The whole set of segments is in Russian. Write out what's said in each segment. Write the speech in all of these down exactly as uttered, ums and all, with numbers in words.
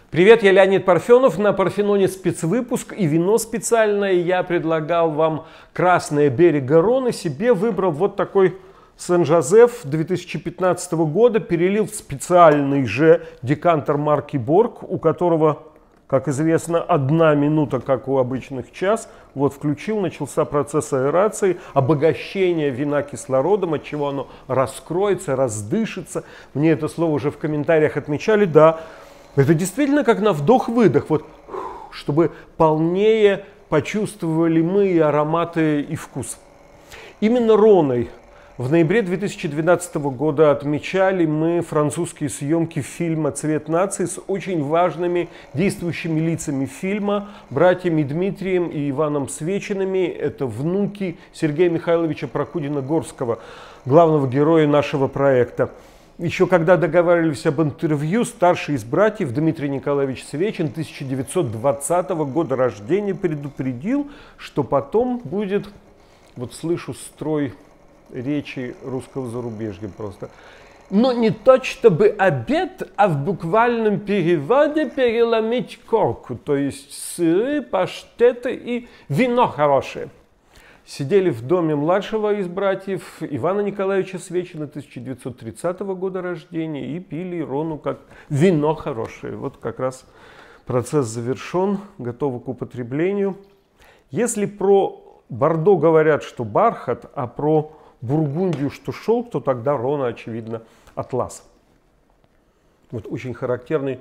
Привет, я Леонид Парфенов. На Парфеноне спецвыпуск и вино специальное. Я предлагал вам красное Берега Роны. Себе выбрал вот такой Сен-Жозеф две тысячи пятнадцатого года. Перелил в специальный же декантер марки Борг, у которого, как известно, одна минута, как у обычных, час. Вот включил, начался процесс аэрации, обогащения вина кислородом, от чего оно раскроется, раздышится. Мне это слово уже в комментариях отмечали. Да, это действительно как на вдох-выдох, вот, чтобы полнее почувствовали мы и ароматы, и вкус. Именно Роной в ноябре две тысячи двенадцатого года отмечали мы французские съемки фильма «Цвет нации» с очень важными действующими лицами фильма, братьями Дмитрием и Иваном Свечиными. Это внуки Сергея Михайловича Прокудина-Горского, главного героя нашего проекта. Еще когда договаривались об интервью, старший из братьев Дмитрий Николаевич Свечин тысяча девятьсот двадцатого года рождения предупредил, что потом будет, вот слышу строй речи русского зарубежья просто, но не то чтобы обед, а в буквальном переводе переломить корку, то есть сыры, паштеты и вино хорошее. Сидели в доме младшего из братьев Ивана Николаевича Свечина тысяча девятьсот тридцатого года рождения и пили Рону как вино хорошее. Вот как раз процесс завершен, готово к употреблению. Если про Бордо говорят, что бархат, а про Бургундию, что шелк, то тогда Рона, очевидно, атлас. Вот очень характерный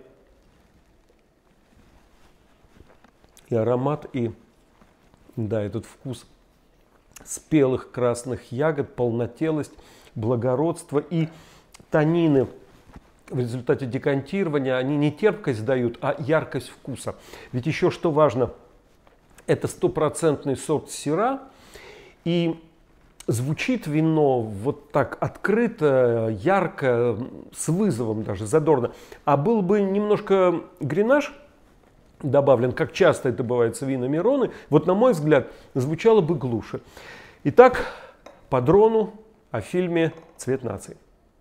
и аромат, и да, этот вкус спелых красных ягод, полнотелость, благородство и танины в результате декантирования, они не терпкость дают, а яркость вкуса. Ведь еще что важно, это стопроцентный сорт Сира, и звучит вино вот так открыто, ярко, с вызовом даже, задорно. А был бы немножко гренаж добавлен, как часто это бывает с винами Роны, вот на мой взгляд, звучало бы глуше. Итак, под Рону о фильме «Цвет нации».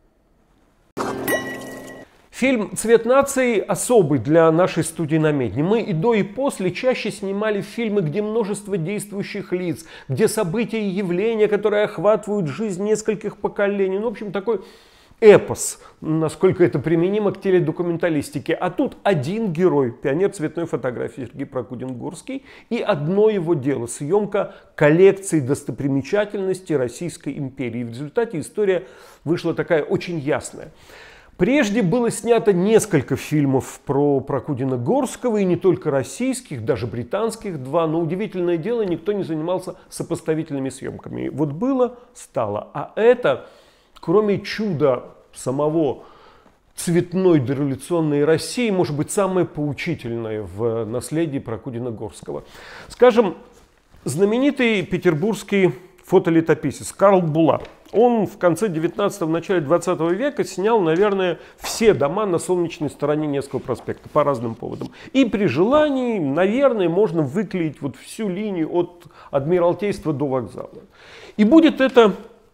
Фильм «Цвет нации» особый для нашей студии на Медне. Мы и до, и после чаще снимали фильмы, где множество действующих лиц, где события и явления, которые охватывают жизнь нескольких поколений. Ну, в общем, такой эпос, насколько это применимо к теледокументалистике. А тут один герой, пионер цветной фотографии Сергей Прокудин-Горский, и одно его дело – съемка коллекции достопримечательностей Российской империи. И в результате история вышла такая очень ясная. Прежде было снято несколько фильмов про Прокудина-Горского, и не только российских, даже британских два, но удивительное дело, никто не занимался сопоставительными съемками. Вот было, стало. А это, кроме чуда самого цветной дореволюционной России, может быть самое поучительное в наследии Прокудина-Горского. Скажем, знаменитый петербургский фотолетописец Карл Булат. Он в конце девятнадцатого, в начале двадцатого века снял, наверное, все дома на солнечной стороне Невского проспекта по разным поводам. И при желании, наверное, можно выклеить вот всю линию от Адмиралтейства до вокзала. И будет это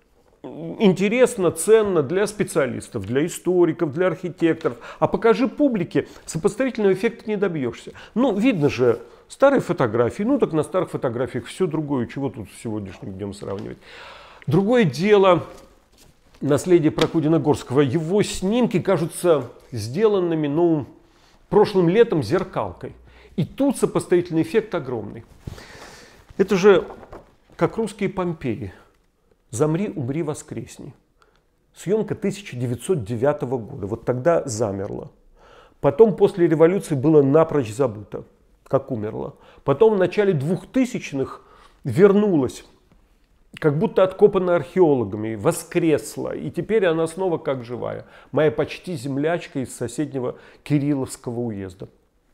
интересно, ценно для специалистов, для историков, для архитекторов. А покажи публике, сопоставительного эффекта не добьешься. Ну, видно же, старые фотографии, ну так на старых фотографиях все другое, чего тут с сегодняшним днем сравнивать. Другое дело наследие Прокудина-Горского. Его снимки кажутся сделанными, ну, прошлым летом зеркалкой. И тут сопоставительный эффект огромный. Это же как русские Помпеи. «Замри, умри, воскресни». Съемка тысяча девятьсот девятого года. Вот тогда замерло. Потом после революции было напрочь забыто, как умерло. Потом в начале двухтысячных вернулась, как будто откопана археологами, воскресла. И теперь она снова как живая. Моя почти землячка из соседнего Кирилловского уезда.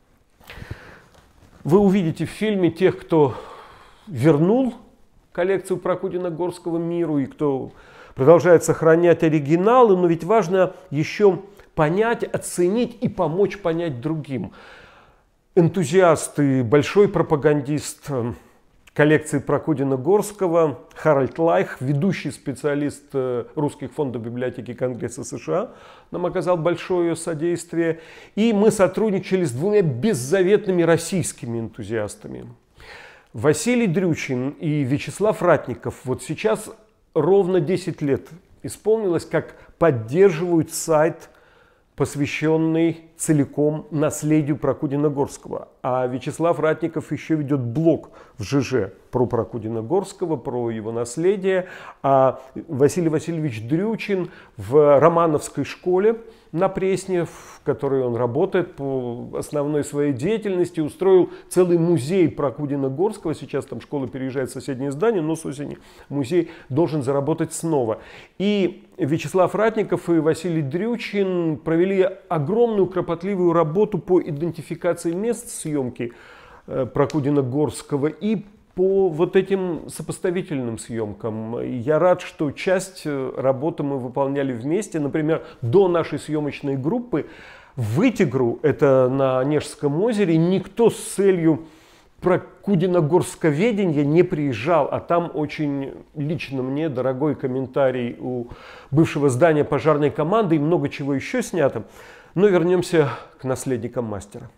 Вы увидите в фильме тех, кто вернул коллекцию Прокудина-Горского миру и кто продолжает сохранять оригиналы. Но ведь важно еще понять, оценить и помочь понять другим. Энтузиаст и большой пропагандист коллекции Прокудина-Горского Харальд Лайх, ведущий специалист русских фондов библиотеки Конгресса США, нам оказал большое содействие. И мы сотрудничали с двумя беззаветными российскими энтузиастами. Василий Дрючин и Вячеслав Ратников вот сейчас ровно десять лет исполнилось, как поддерживают сайт, посвященный целиком наследию Прокудина-Горского. А Вячеслав Ратников еще ведет блог в ЖЖ про Прокудина-Горского, про его наследие. А Василий Васильевич Дрючин в Романовской школе на Пресне, в которой он работает по основной своей деятельности, устроил целый музей Прокудина-Горского. Сейчас там школа переезжает в соседнее здание, но с осени музей должен заработать снова. И Вячеслав Ратников и Василий Дрючин провели огромную кропотливую работу по идентификации мест съемки Прокудина-Горского и по вот этим сопоставительным съемкам. Я рад, что часть работы мы выполняли вместе. Например, до нашей съемочной группы в Вытегру, это на Онежском озере, никто с целью Прокудина-Горсковедения не приезжал, а там очень лично мне дорогой комментарий у бывшего здания пожарной команды и много чего еще снято. Но вернемся к наследникам мастера.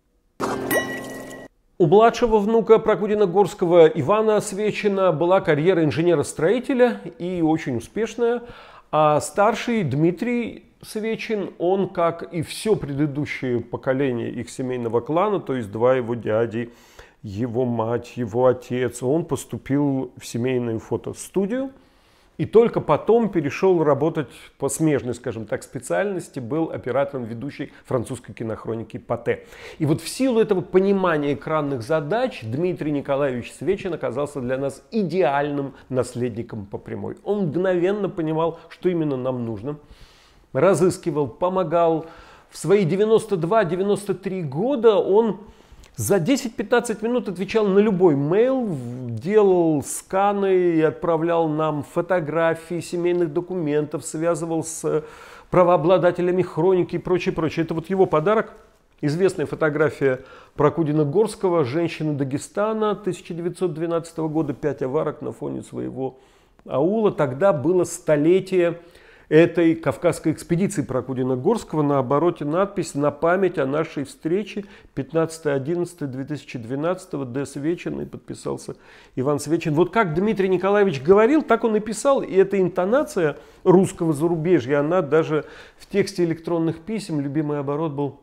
У младшего внука Прокудина-Горского Ивана Свечина была карьера инженера-строителя и очень успешная, а старший Дмитрий Свечин, он, как и все предыдущее поколение их семейного клана, то есть два его дяди, его мать, его отец, он поступил в семейную фотостудию. И только потом перешел работать по смежной, скажем так, специальности, был оператором ведущей французской кинохроники «Патэ». И вот в силу этого понимания экранных задач Дмитрий Николаевич Свечин оказался для нас идеальным наследником по прямой. Он мгновенно понимал, что именно нам нужно, разыскивал, помогал. В свои девяносто два — девяносто три года он за десять-пятнадцать минут отвечал на любой мейл, делал сканы и отправлял нам фотографии семейных документов, связывал с правообладателями хроники и прочее, прочее. Это вот его подарок. Известная фотография Прокудина-Горского, женщины Дагестана тысяча девятьсот двенадцатого года, пять аварок на фоне своего аула. Тогда было столетие этой кавказской экспедиции Прокудина-Горского. На обороте надпись: «На память о нашей встрече пятнадцатое одиннадцатое две тысячи двенадцатого, Д. Свечин», и подписался Иван Свечин. Вот как Дмитрий Николаевич говорил, так он и писал. И эта интонация русского зарубежья, она даже в тексте электронных писем, любимый оборот был: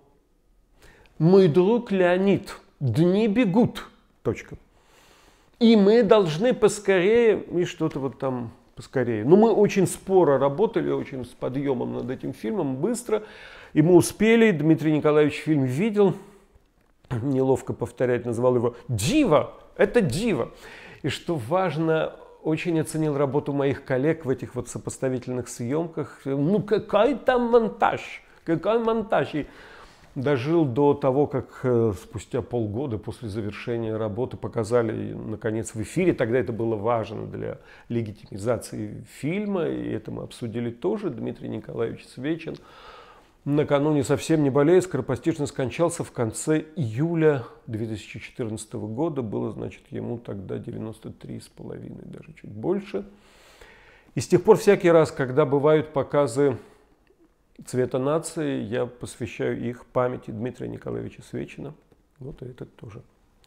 «Мой друг Леонид, дни бегут. Точка. И мы должны поскорее», и что-то вот там поскорее. Но мы очень споро работали, очень с подъемом над этим фильмом, быстро. И мы успели. Дмитрий Николаевич фильм видел. Неловко повторять, назвал его «Диво». Это диво. И что важно, очень оценил работу моих коллег в этих вот сопоставительных съемках. Ну какой там монтаж? Какой монтаж? И дожил до того, как э, спустя полгода после завершения работы показали, наконец, в эфире. Тогда это было важно для легитимизации фильма, и это мы обсудили тоже. Дмитрий Николаевич Свечин накануне, совсем не болея, скоропостижно скончался в конце июля две тысячи четырнадцатого года. Было, значит, ему тогда девяносто три с половиной, даже чуть больше. И с тех пор всякий раз, когда бывают показы «Цвета нации», я посвящаю их памяти Дмитрия Николаевича Свечина. Вот и этот тоже.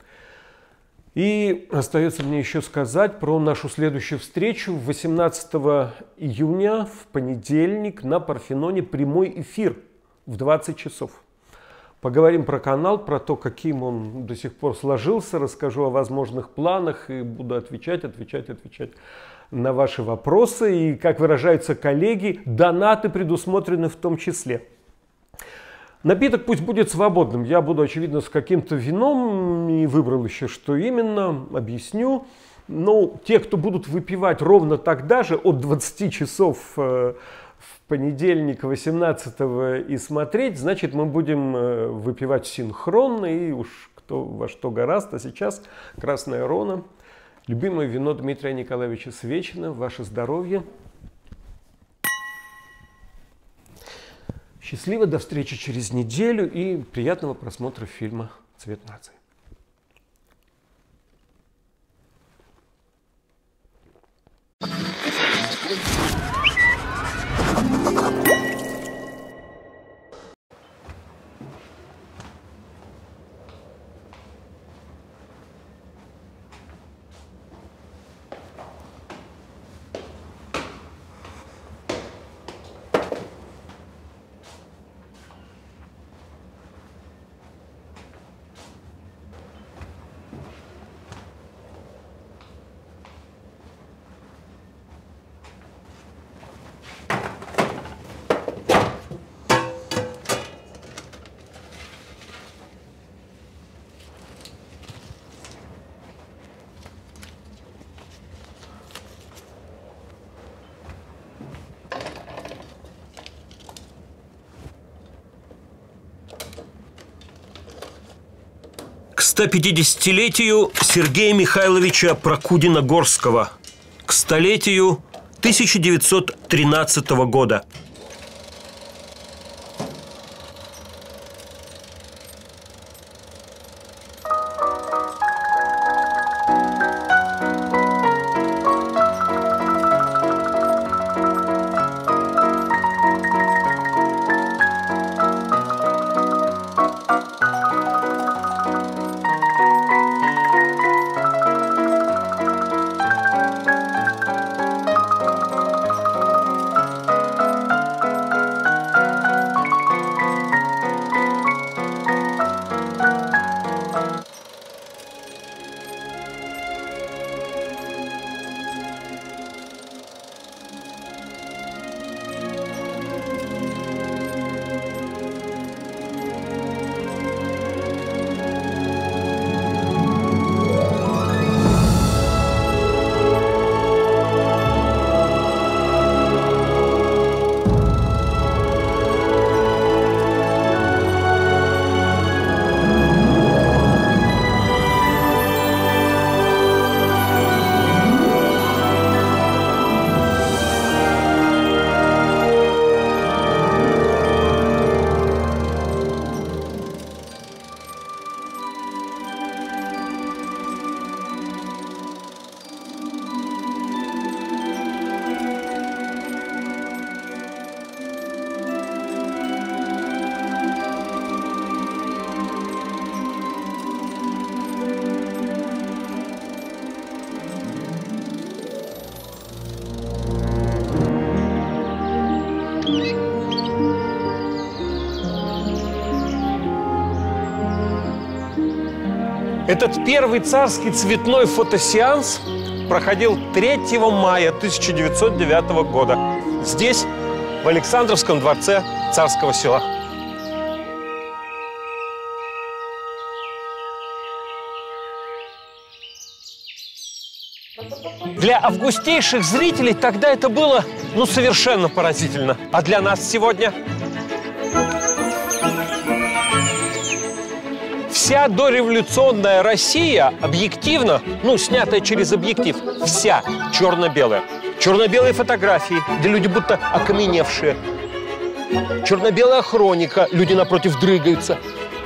И остается мне еще сказать про нашу следующую встречу. восемнадцатого июня, в понедельник, на Парфеноне прямой эфир в двадцать часов. Поговорим про канал, про то, каким он до сих пор сложился. Расскажу о возможных планах и буду отвечать, отвечать, отвечать на ваши вопросы. И, как выражаются коллеги, донаты предусмотрены в том числе. Напиток пусть будет свободным. Я буду, очевидно, с каким-то вином. Не выбрал еще, что именно. Объясню. Но те, кто будут выпивать ровно тогда же, от двадцати часов в понедельник восемнадцатого и смотреть, значит, мы будем выпивать синхронно. И уж кто во что горазд. А сейчас Красная Рона. Любимое вино Дмитрия Николаевича Свечина. Ваше здоровье. Счастливо, до встречи через неделю и приятного просмотра фильма «Цвет нации». К ста пятидесятилетию Сергея Михайловича Прокудина-Горского, к столетию тысяча девятьсот тринадцатого года. Этот первый царский цветной фотосеанс проходил третьего мая тысяча девятьсот девятого года. Здесь, в Александровском дворце Царского Села. Для августейших зрителей тогда это было, ну, совершенно поразительно. А для нас сегодня? Вся дореволюционная Россия объективно, ну, снятая через объектив, вся черно-белая. Черно-белые фотографии, где люди будто окаменевшие. Черно-белая хроника, люди напротив дрыгаются.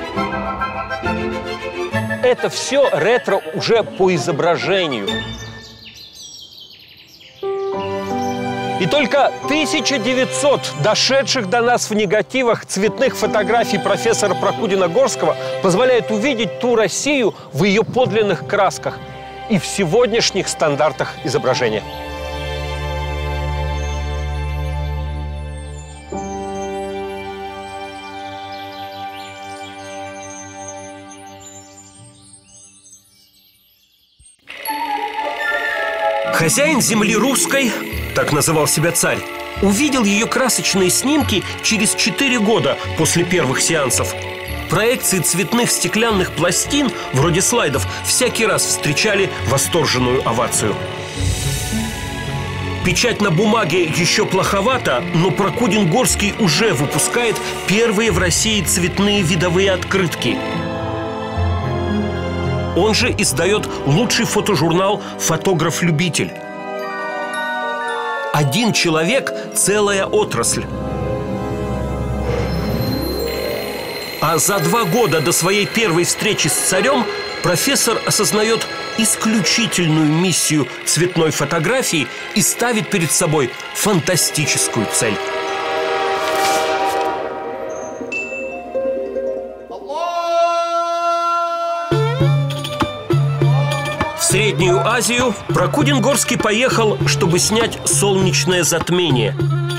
Это все ретро уже по изображению. И только тысяча девятьсот дошедших до нас в негативах цветных фотографий профессора Прокудина-Горского позволяет увидеть ту Россию в ее подлинных красках и в сегодняшних стандартах изображения. Хозяин земли русской, так называл себя царь, увидел ее красочные снимки через четыре года после первых сеансов. Проекции цветных стеклянных пластин, вроде слайдов, всякий раз встречали восторженную овацию. Печать на бумаге еще плоховато, но Прокудин-Горский уже выпускает первые в России цветные видовые открытки. Он же издает лучший фотожурнал «Фотограф-любитель». Один человек – целая отрасль. А за два года до своей первой встречи с царем профессор осознает исключительную миссию цветной фотографии и ставит перед собой фантастическую цель. В Среднюю Азию Прокудин-Горский поехал, чтобы снять солнечное затмение.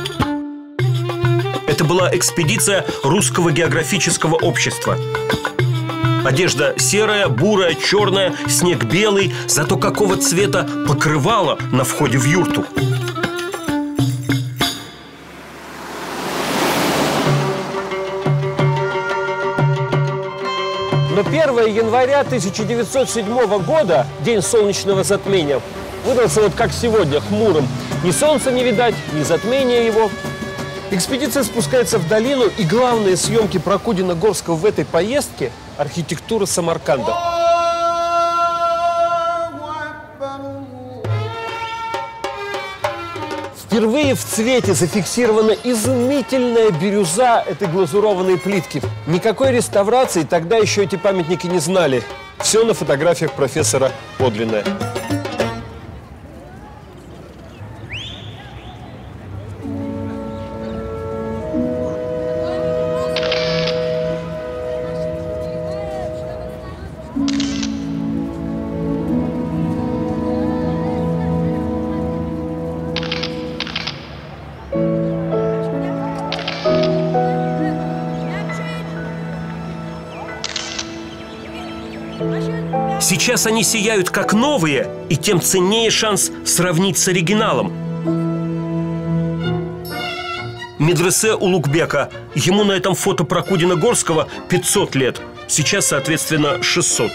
Это была экспедиция Русского географического общества. Одежда серая, бурая, черная, снег белый, зато какого цвета покрывало на входе в юрту. Но первое января тысяча девятьсот седьмого года, день солнечного затмения, выдался вот как сегодня, хмурым. Ни солнца не видать, ни затмения его. Экспедиция спускается в долину, и главные съемки Прокудина-Горского в этой поездке – архитектура Самарканда. Впервые в цвете зафиксирована изумительная бирюза этой глазурованной плитки. Никакой реставрации тогда еще эти памятники не знали. Все на фотографиях профессора подлинное. Сейчас они сияют как новые, и тем ценнее шанс сравнить с оригиналом. Медресе Улугбека. Ему на этом фото Прокудина-Горского пятьсот лет. Сейчас, соответственно, шестьсот.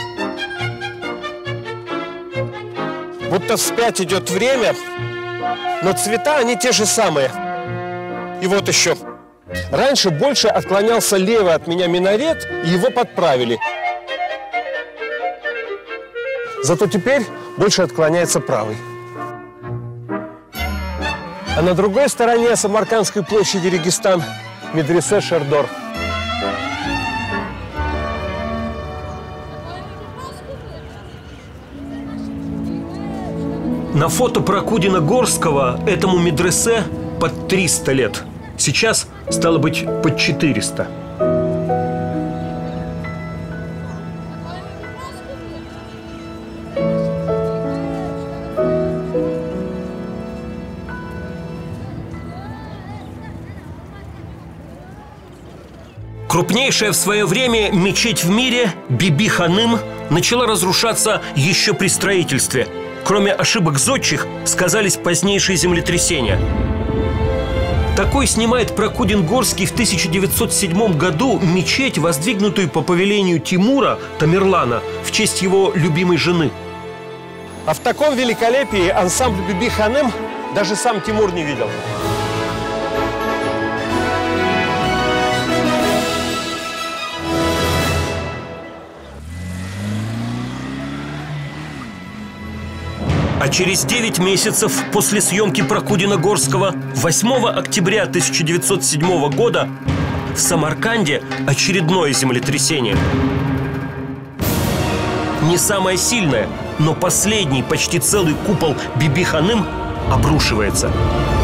Будто вспять идет время, но цвета они те же самые. И вот еще. Раньше больше отклонялся левый от меня минарет, и его подправили. Зато теперь больше отклоняется правый. А на другой стороне Самаркандской площади Регистан – медресе Шердор. На фото Прокудина-Горского этому медресе под триста лет. Сейчас, стало быть, под четыреста. Крупнейшая в свое время мечеть в мире Биби-Ханым начала разрушаться еще при строительстве. Кроме ошибок зодчих, сказались позднейшие землетрясения. Такой снимает Прокудин-Горский в тысяча девятьсот седьмом году мечеть, воздвигнутую по повелению Тимура Тамерлана в честь его любимой жены. А в таком великолепии ансамбль Биби-Ханым даже сам Тимур не видел. А через девять месяцев после съемки Прокудина-Горского, восьмого октября тысяча девятьсот седьмого года, в Самарканде очередное землетрясение. Не самое сильное, но последний, почти целый купол Биби-Ханым обрушивается.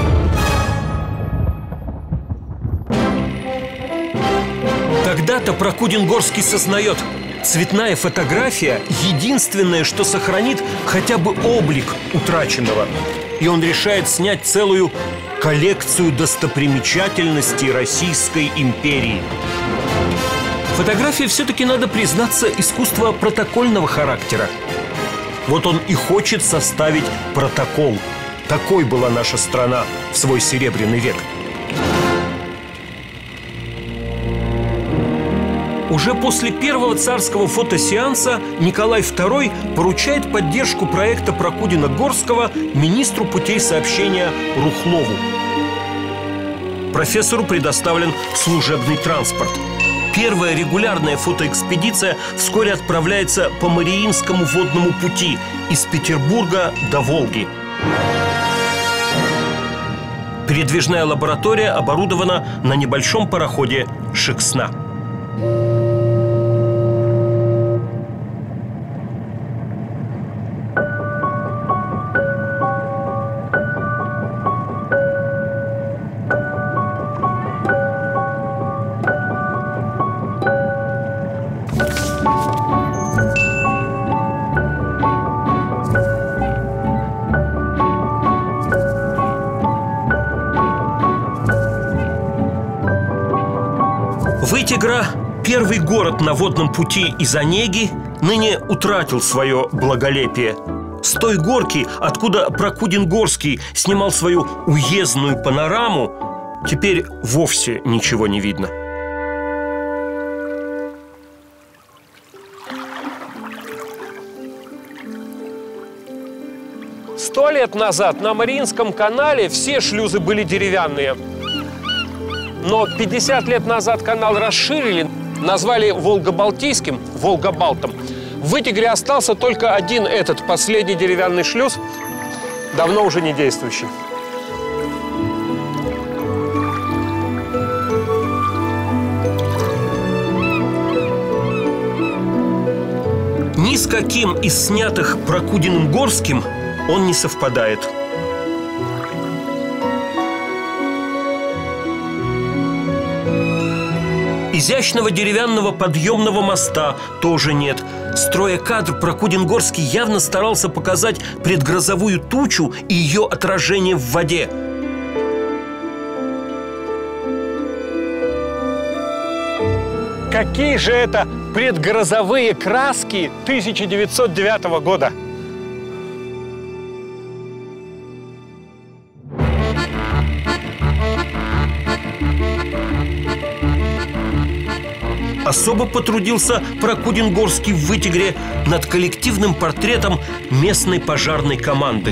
Тогда-то Прокудин-Горский сознает: цветная фотография – единственное, что сохранит хотя бы облик утраченного. И он решает снять целую коллекцию достопримечательностей Российской империи. Фотография, все-таки, надо признаться, искусство протокольного характера. Вот он и хочет составить протокол. Такой была наша страна в свой Серебряный век. Уже после первого царского фотосеанса Николай второй поручает поддержку проекта Прокудина-Горского министру путей сообщения Рухлову. Профессору предоставлен служебный транспорт. Первая регулярная фотоэкспедиция вскоре отправляется по Мариинскому водному пути из Петербурга до Волги. Передвижная лаборатория оборудована на небольшом пароходе «Шексна». Вытегра, первый город на водном пути из Онеги, ныне утратил свое благолепие. С той горки, откуда Прокудин-Горский снимал свою уездную панораму, теперь вовсе ничего не видно. Сто лет назад на Мариинском канале все шлюзы были деревянные. Но пятьдесят лет назад канал расширили, назвали Волго-Балтийским, Волга-Балтом. В Вытегре остался только один этот, последний деревянный шлюз, давно уже не действующий. Ни с каким из снятых Прокудиным-Горским он не совпадает. Изящного деревянного подъемного моста тоже нет. Строя кадр, Прокудин-Горский явно старался показать предгрозовую тучу и ее отражение в воде. Какие же это предгрозовые краски тысяча девятьсот девятого года! Особо потрудился Прокудин-Горский в Вытегре над коллективным портретом местной пожарной команды.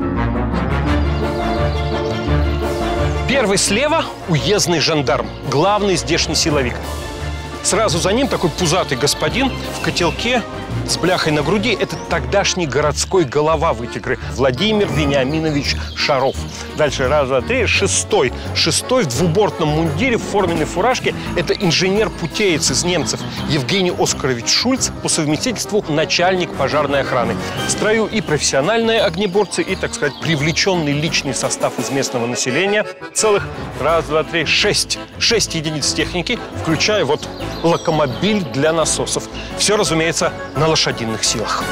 Первый слева – уездный жандарм, главный здешний силовик. Сразу за ним такой пузатый господин в котелке с бляхой на груди. Это тогдашний городской голова Вытегры Владимир Вениаминович Шаров. Дальше раз, два, три. Шестой. Шестой в двубортном мундире, в форменной фуражке. Это инженер-путеец из немцев Евгений Оскарович Шульц, по совместительству начальник пожарной охраны. В строю и профессиональные огнеборцы, и, так сказать, привлеченный личный состав из местного населения. Целых раз, два, три, шесть. Шесть единиц техники, включая вот локомобиль для насосов. Все, разумеется, на лошадиных силах.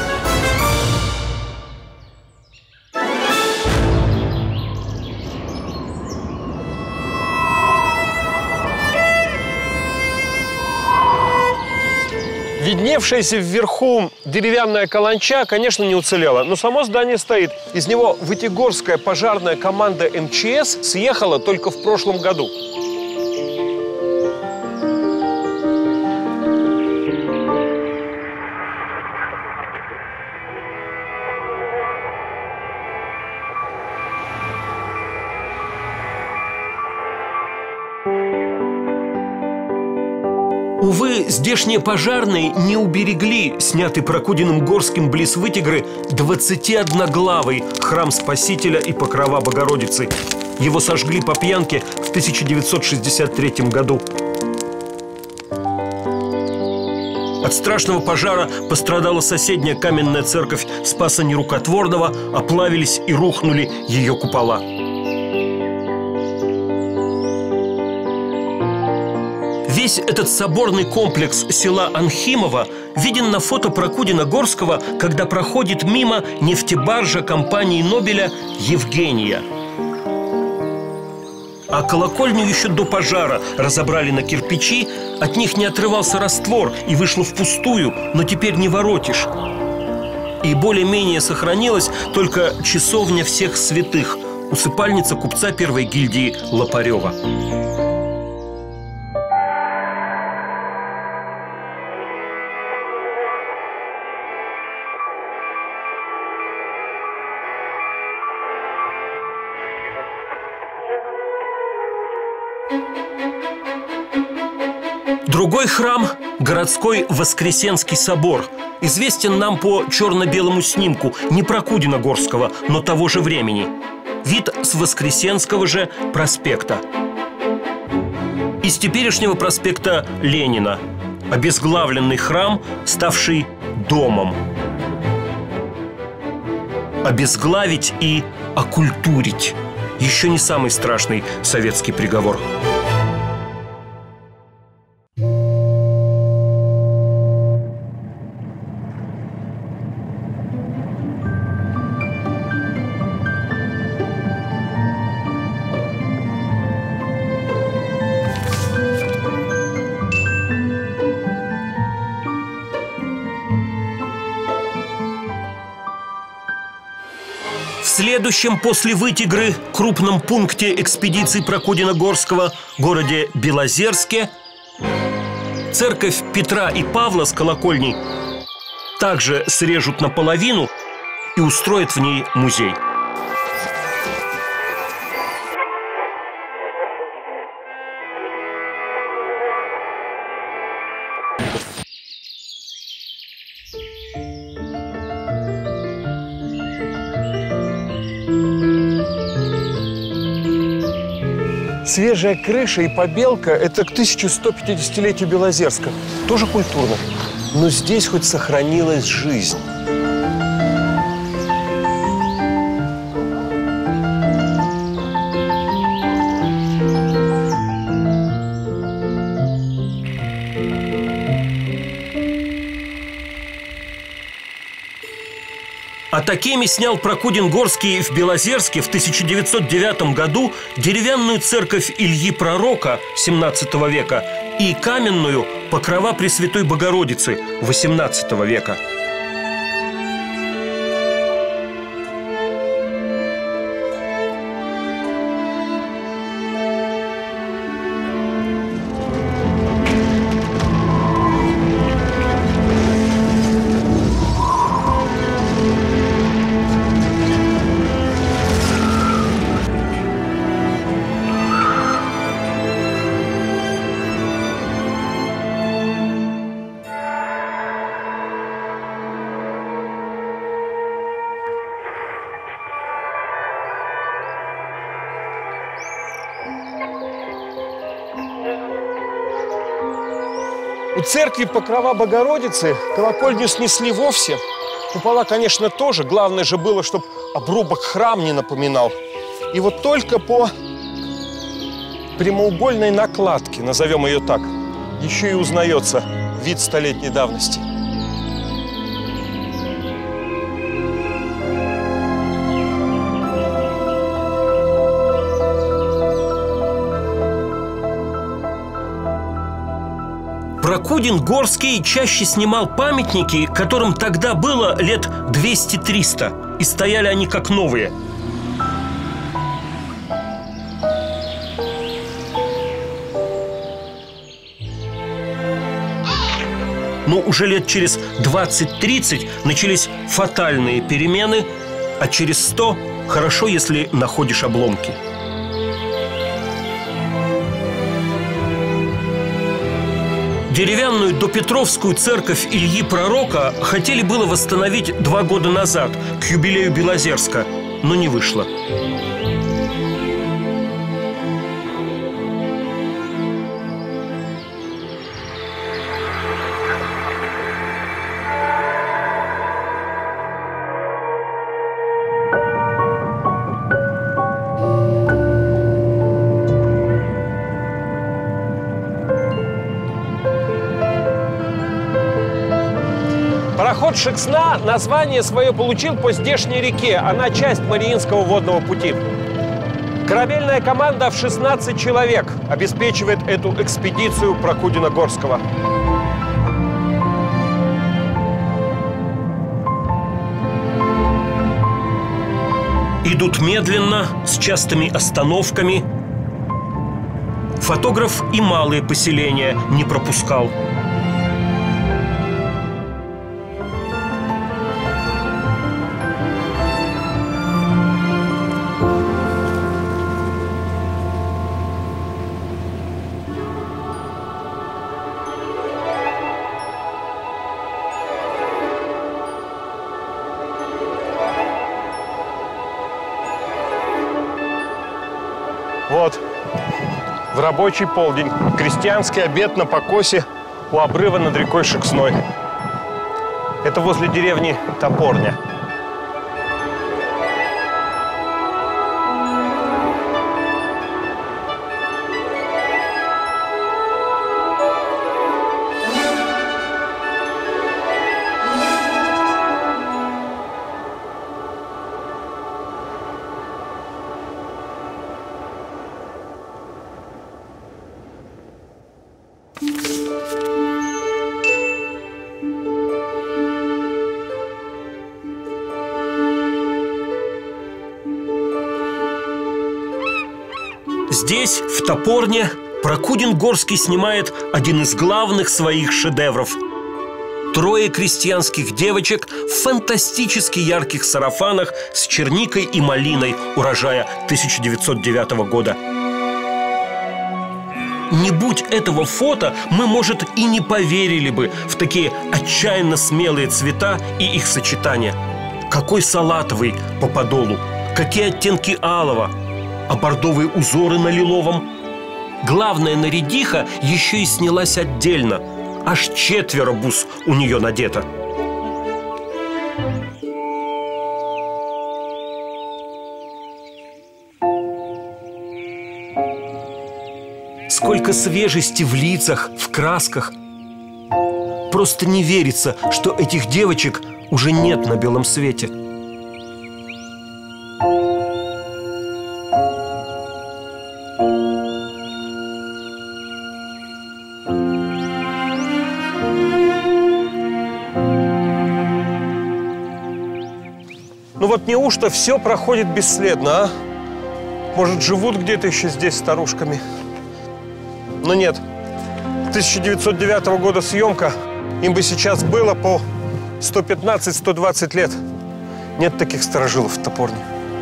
Видневшаяся вверху деревянная каланча, конечно, не уцелела, но само здание стоит. Из него Вытегорская пожарная команда эм че эс съехала только в прошлом году. Увы, здешние пожарные не уберегли снятый Прокудиным-Горским близ Вытегры двадцатиодноглавый храм Спасителя и Покрова Богородицы. Его сожгли по пьянке в тысяча девятьсот шестьдесят третьем году. От страшного пожара пострадала соседняя каменная церковь Спаса Нерукотворного, оплавились и рухнули ее купола. Весь этот соборный комплекс села Анхимово виден на фото Прокудина-Горского, когда проходит мимо нефтебаржа компании Нобеля «Евгения». А колокольню еще до пожара разобрали на кирпичи, от них не отрывался раствор и вышло впустую, но теперь не воротишь. И более-менее сохранилась только часовня всех святых, усыпальница купца первой гильдии Лопарева. Другой храм – городской Воскресенский собор. Известен нам по черно-белому снимку не Прокудина-Горского, но того же времени. Вид с Воскресенского же проспекта. Из теперешнего проспекта Ленина. Обезглавленный храм, ставший домом. Обезглавить и окультурить – еще не самый страшный советский приговор. следующем после Вытигры крупном пункте экспедиции Прокудина-Горского, городе Белозерске, церковь Петра и Павла с колокольней также срежут наполовину и устроят в ней музей. Свежая крыша и побелка – это к тысяча сто пятидесятилетию Белозерска. Тоже культурно. Но здесь хоть сохранилась жизнь. Атакеми снял Прокудин-Горский в Белозерске в тысяча девятьсот девятом году деревянную церковь Ильи Пророка семнадцатого века и каменную Покрова Пресвятой Богородицы восемнадцатого века. У церкви Покрова Богородицы колокольню снесли вовсе. Купола, конечно, тоже. Главное же было, чтобы обрубок храм не напоминал. И вот только по прямоугольной накладке, назовем ее так, еще и узнается вид столетней давности. Прокудин-Горский чаще снимал памятники, которым тогда было лет двести-триста, и стояли они как новые. Но уже лет через двадцать-тридцать начались фатальные перемены, а через сто хорошо, если находишь обломки. Деревянную допетровскую церковь Ильи Пророка хотели было восстановить два года назад, к юбилею Белозерска, но не вышло. Пароход Шексна название свое получил по здешней реке. Она часть Мариинского водного пути. Корабельная команда в шестнадцать человек обеспечивает эту экспедицию Прокудина-Горского. Идут медленно, с частыми остановками. Фотограф и малые поселения не пропускал. Вот, в рабочий полдень. Крестьянский обед на покосе у обрыва над рекой Шексной. Это возле деревни Топорня. Здесь, в Топорне, Прокудин-Горский снимает один из главных своих шедевров. Трое крестьянских девочек в фантастически ярких сарафанах с черникой и малиной урожая тысяча девятьсот девятого года. Не будь этого фото, мы, может, и не поверили бы в такие отчаянно смелые цвета и их сочетания. Какой салатовый по подолу, какие оттенки алого, а бордовые узоры на лиловом. Главная нарядиха еще и снялась отдельно. Аж четверо бус у нее надето. Сколько свежести в лицах, в красках. Просто не верится, что этих девочек уже нет на белом свете. Ну вот неужто все проходит бесследно, а? Может, живут где-то еще здесь старушками? Но нет. тысяча девятьсот девятого года съемка. Им бы сейчас было по сто пятнадцать — сто двадцать лет. Нет таких старожилов в Топорне.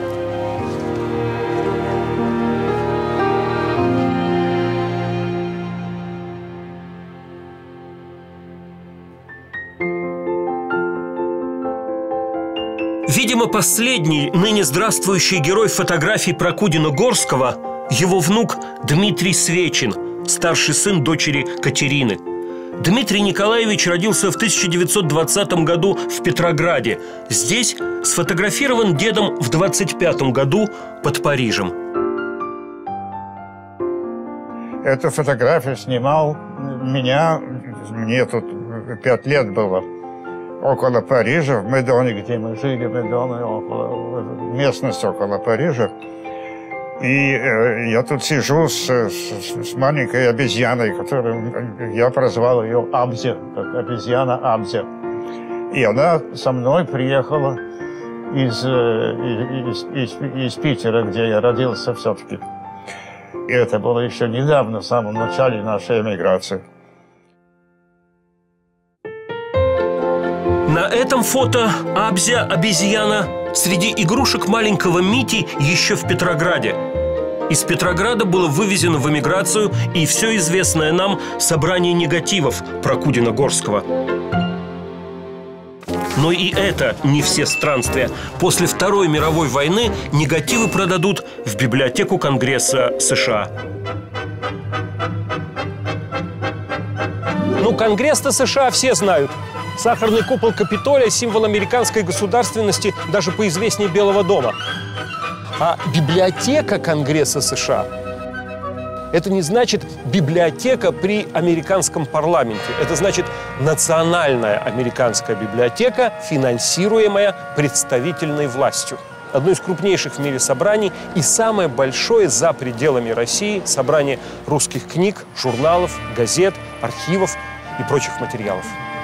Видимо, последний, ныне здравствующий герой фотографий Прокудина-Горского – его внук Дмитрий Свечин, старший сын дочери Катерины. Дмитрий Николаевич родился в тысяча девятьсот двадцатом году в Петрограде. Здесь сфотографирован дедом в двадцать пятом году под Парижем. Эту фотографию снимал меня, мне тут пять лет было, около Парижа, в Медоне, где мы жили, в Медоне, около, местность около Парижа. И э, я тут сижу с, с, с маленькой обезьяной, которую я прозвал ее Абзе, как обезьяна Абзе. И она со мной приехала из, из, из, из Питера, где я родился все-таки. И это было еще недавно, в самом начале нашей эмиграции. На этом фото Абзя обезьяна среди игрушек маленького Мити еще в Петрограде. Из Петрограда было вывезено в эмиграцию и все известное нам собрание негативов Прокудина-Горского. Но и это не все странствия. После Второй мировой войны негативы продадут в библиотеку Конгресса США. Ну, Конгресс-то США все знают. Сахарный купол Капитолия – символ американской государственности даже поизвестнее Белого дома. А библиотека Конгресса США – это не значит библиотека при американском парламенте. Это значит национальная американская библиотека, финансируемая представительной властью. Одно из крупнейших в мире собраний и самое большое за пределами России собрание русских книг, журналов, газет, архивов и прочих материалов.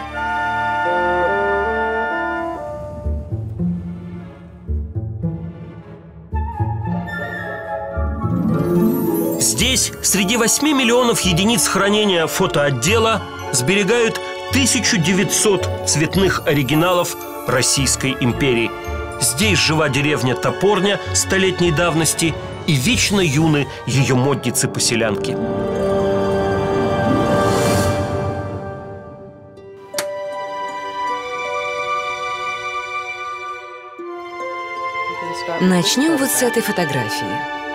Здесь, среди восьми миллионов единиц хранения фотоотдела, сберегают тысячу девятьсот цветных оригиналов Российской империи. Здесь жива деревня Топорня столетней давности и вечно юны ее модницы-поселянки. Начнем вот с этой фотографии.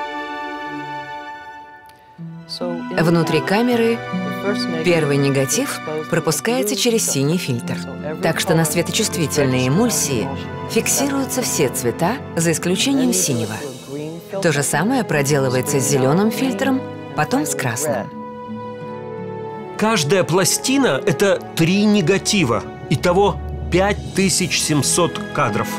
Внутри камеры первый негатив пропускается через синий фильтр. Так что на светочувствительные эмульсии фиксируются все цвета, за исключением синего. То же самое проделывается с зеленым фильтром, потом с красным. Каждая пластина – это три негатива. Итого пять тысяч семьсот кадров.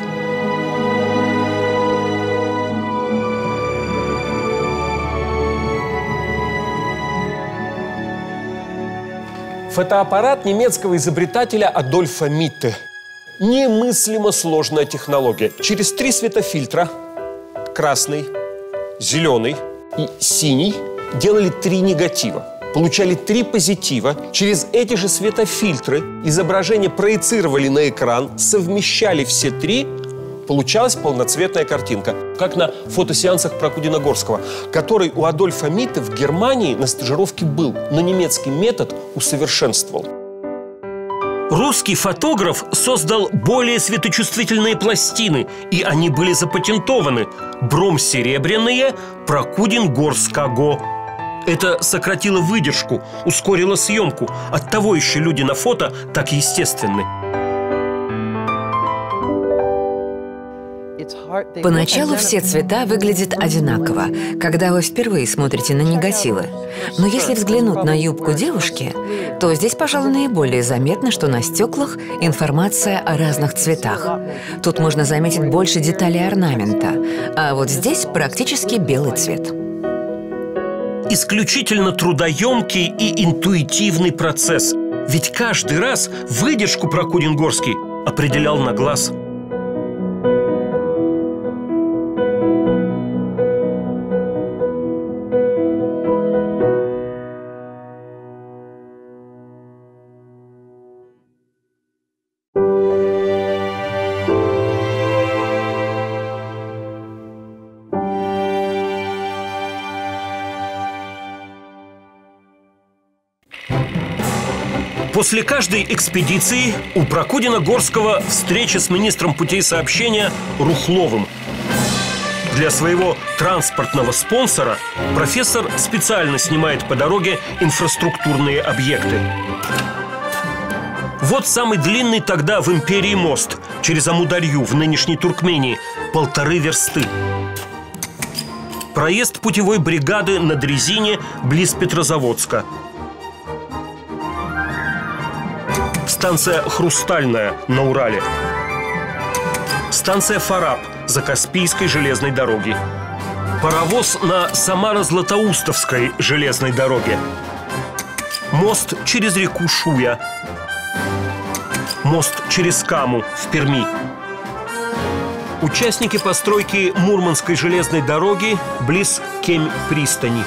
Фотоаппарат немецкого изобретателя Адольфа Митте. Немыслимо сложная технология. Через три светофильтра – красный, зеленый и синий делали три негатива. Получали три позитива, через эти же светофильтры изображение проецировали на экран, совмещали все три, получалась полноцветная картинка. Как на фотосеансах Прокудина-Горского, который у Адольфа Митте в Германии на стажировке был, но немецкий метод усовершенствовал. Русский фотограф создал более светочувствительные пластины, и они были запатентованы. Бром-серебряные Прокудин-Горского. Это сократило выдержку, ускорило съемку. Оттого еще люди на фото так естественны. Поначалу все цвета выглядят одинаково, когда вы впервые смотрите на негативы. Но если взглянуть на юбку девушки, то здесь, пожалуй, наиболее заметно, что на стеклах информация о разных цветах. Тут можно заметить больше деталей орнамента, а вот здесь практически белый цвет. Исключительно трудоемкий и интуитивный процесс. Ведь каждый раз выдержку Прокудин-Горский определял на глаз. После каждой экспедиции у Прокудина-Горского встреча с министром путей сообщения Рухловым. Для своего транспортного спонсора профессор специально снимает по дороге инфраструктурные объекты. Вот самый длинный тогда в империи мост через Амударью в нынешней Туркмении – полторы версты. Проезд путевой бригады на дрезине близ Петрозаводска. Станция Хрустальная на Урале. Станция Фараб за Каспийской железной дороги. Паровоз на Самаро-Златоустовской железной дороге. Мост через реку Шуя. Мост через Каму в Перми. Участники постройки Мурманской железной дороги близ Кемь-пристани.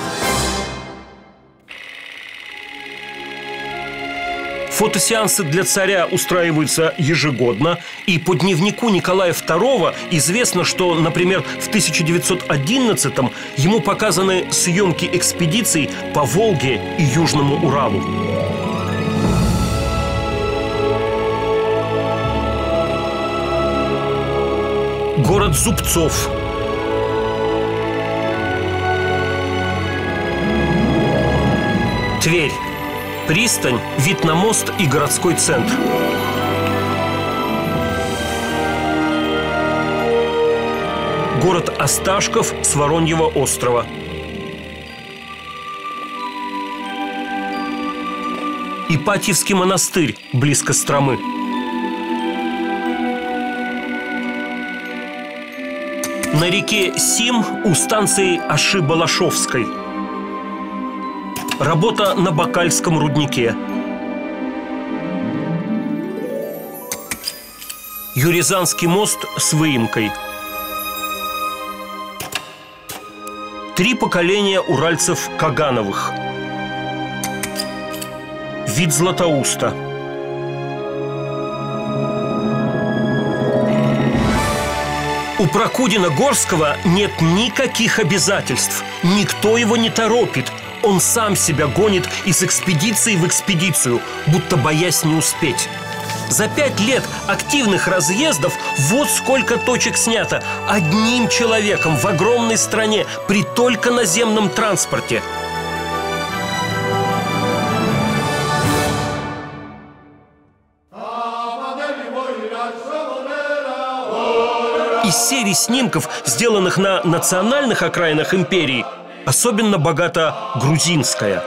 Фотосеансы для царя устраиваются ежегодно, и по дневнику Николая второго известно, что, например, в тысяча девятьсот одиннадцатом ему показаны съемки экспедиций по Волге и Южному Уралу. Город Зубцов. Тверь. Пристань, вид на мост и городской центр. Город Осташков с Вороньего острова. Ипатьевский монастырь, близ Костромы. На реке Сим у станции Аши-Балашовской. Работа на Бакальском руднике. Юрезанский мост с выемкой. Три поколения уральцев Кагановых. Вид Златоуста. У Прокудина-Горского нет никаких обязательств. Никто его не торопит. Он сам себя гонит из экспедиции в экспедицию, будто боясь не успеть. За пять лет активных разъездов вот сколько точек снято одним человеком в огромной стране при только наземном транспорте. Из серии снимков, сделанных на национальных окраинах империи, особенно богата грузинская.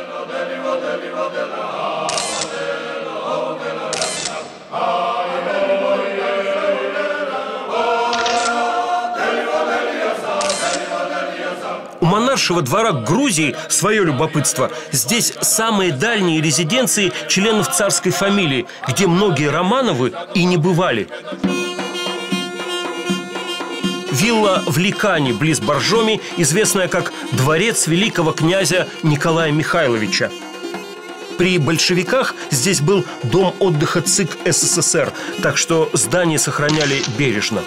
У монаршего двора Грузии свое любопытство. Здесь самые дальние резиденции членов царской фамилии, где многие Романовы и не бывали. вилла в Ликане, близ Боржоми, известная как дворец великого князя Николая Михайловича. При большевиках здесь был дом отдыха ЦИК СССР, так что здание сохраняли бережно.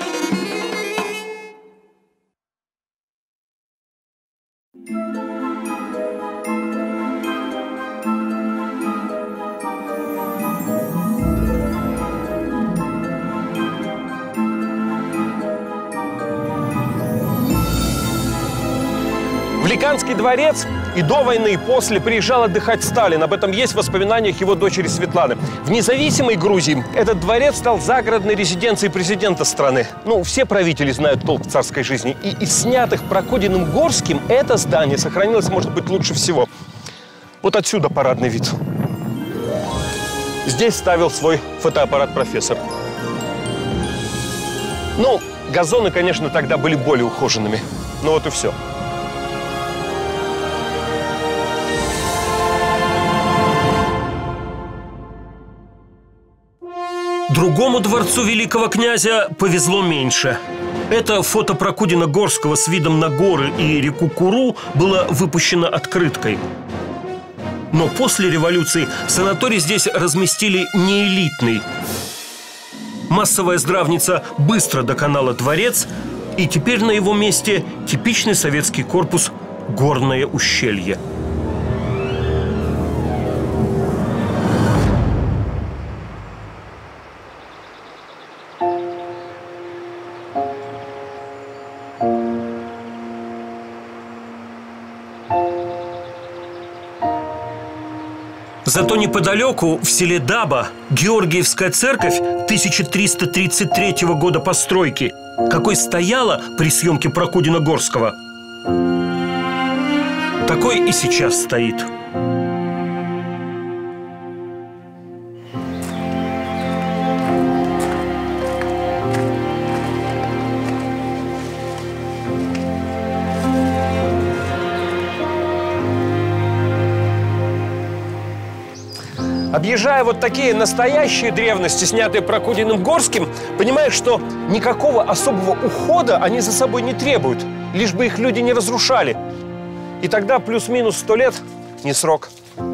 В Ликанский дворец и до войны, и после приезжал отдыхать Сталин. Об этом есть в воспоминаниях его дочери Светланы. В независимой Грузии этот дворец стал загородной резиденцией президента страны. Ну, все правители знают толк в царской жизни. И из снятых Прокудиным-Горским это здание сохранилось, может быть, лучше всего. Вот отсюда парадный вид. Здесь ставил свой фотоаппарат профессор. Ну, газоны, конечно, тогда были более ухоженными. Ну вот и все. Другому дворцу великого князя повезло меньше. Это фото Прокудина-Горского с видом на горы и реку Куру было выпущено открыткой. Но после революции санаторий здесь разместили не элитный. Массовая здравница быстро доконала дворец, и теперь на его месте типичный советский корпус «Горное ущелье». Зато неподалеку, в селе Даба, Георгиевская церковь тысяча триста тридцать третьего года постройки, какой стояла при съемке Прокудина-Горского, такой и сейчас стоит. Объезжая вот такие настоящие древности, снятые Прокудиным-Горским, понимаешь, что никакого особого ухода они за собой не требуют, лишь бы их люди не разрушали. И тогда плюс-минус сто лет не срок.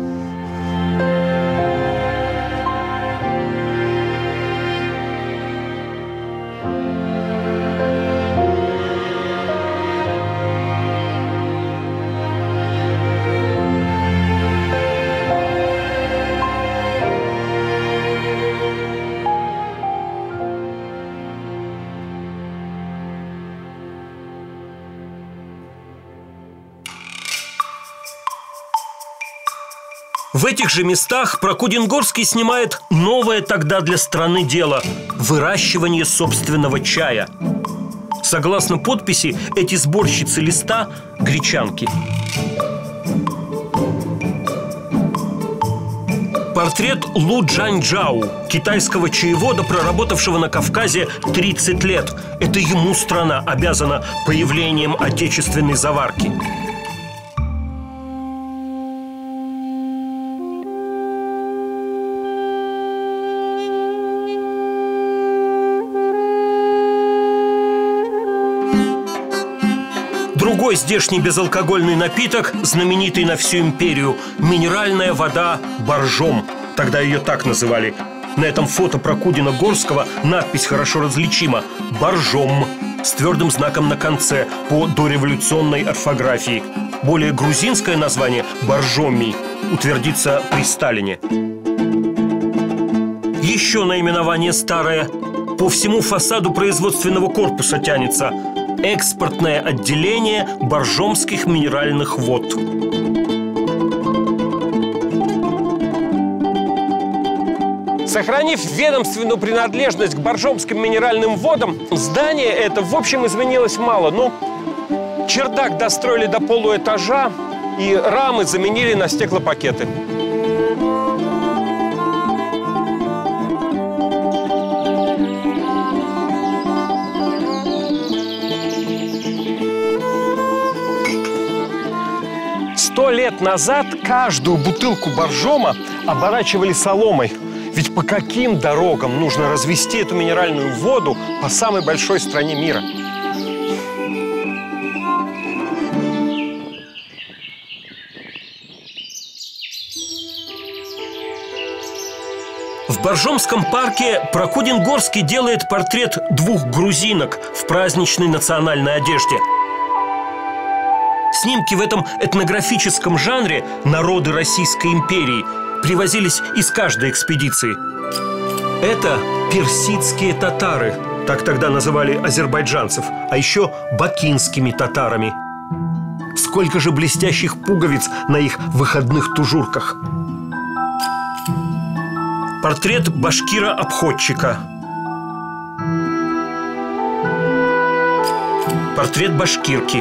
В этих же местах Прокудин-Горский снимает новое тогда для страны дело – выращивание собственного чая. Согласно подписи, эти сборщицы листа – гречанки. Портрет Лу Джаньчжао, китайского чаевода, проработавшего на Кавказе тридцать лет. Это ему страна обязана появлением отечественной заварки. Другой здешний безалкогольный напиток, знаменитый на всю империю – минеральная вода «Боржом». Тогда ее так называли. На этом фото Прокудина-Горского надпись хорошо различима – «Боржом» с твердым знаком на конце по дореволюционной орфографии. Более грузинское название – «Боржоми» утвердится при Сталине. Еще наименование старое. По всему фасаду производственного корпуса тянется – экспортное отделение боржомских минеральных вод. Сохранив ведомственную принадлежность к боржомским минеральным водам, здание это, в общем, изменилось мало. Ну, чердак достроили до полуэтажа и рамы заменили на стеклопакеты. Сто лет назад каждую бутылку боржома оборачивали соломой. Ведь по каким дорогам нужно развести эту минеральную воду по самой большой стране мира? В Боржомском парке Прокудин-Горский делает портрет двух грузинок в праздничной национальной одежде. Снимки в этом этнографическом жанре «Народы Российской империи» привозились из каждой экспедиции. Это персидские татары, так тогда называли азербайджанцев, а еще бакинскими татарами. Сколько же блестящих пуговиц на их выходных тужурках! Портрет башкира-обходчика. Портрет башкирки.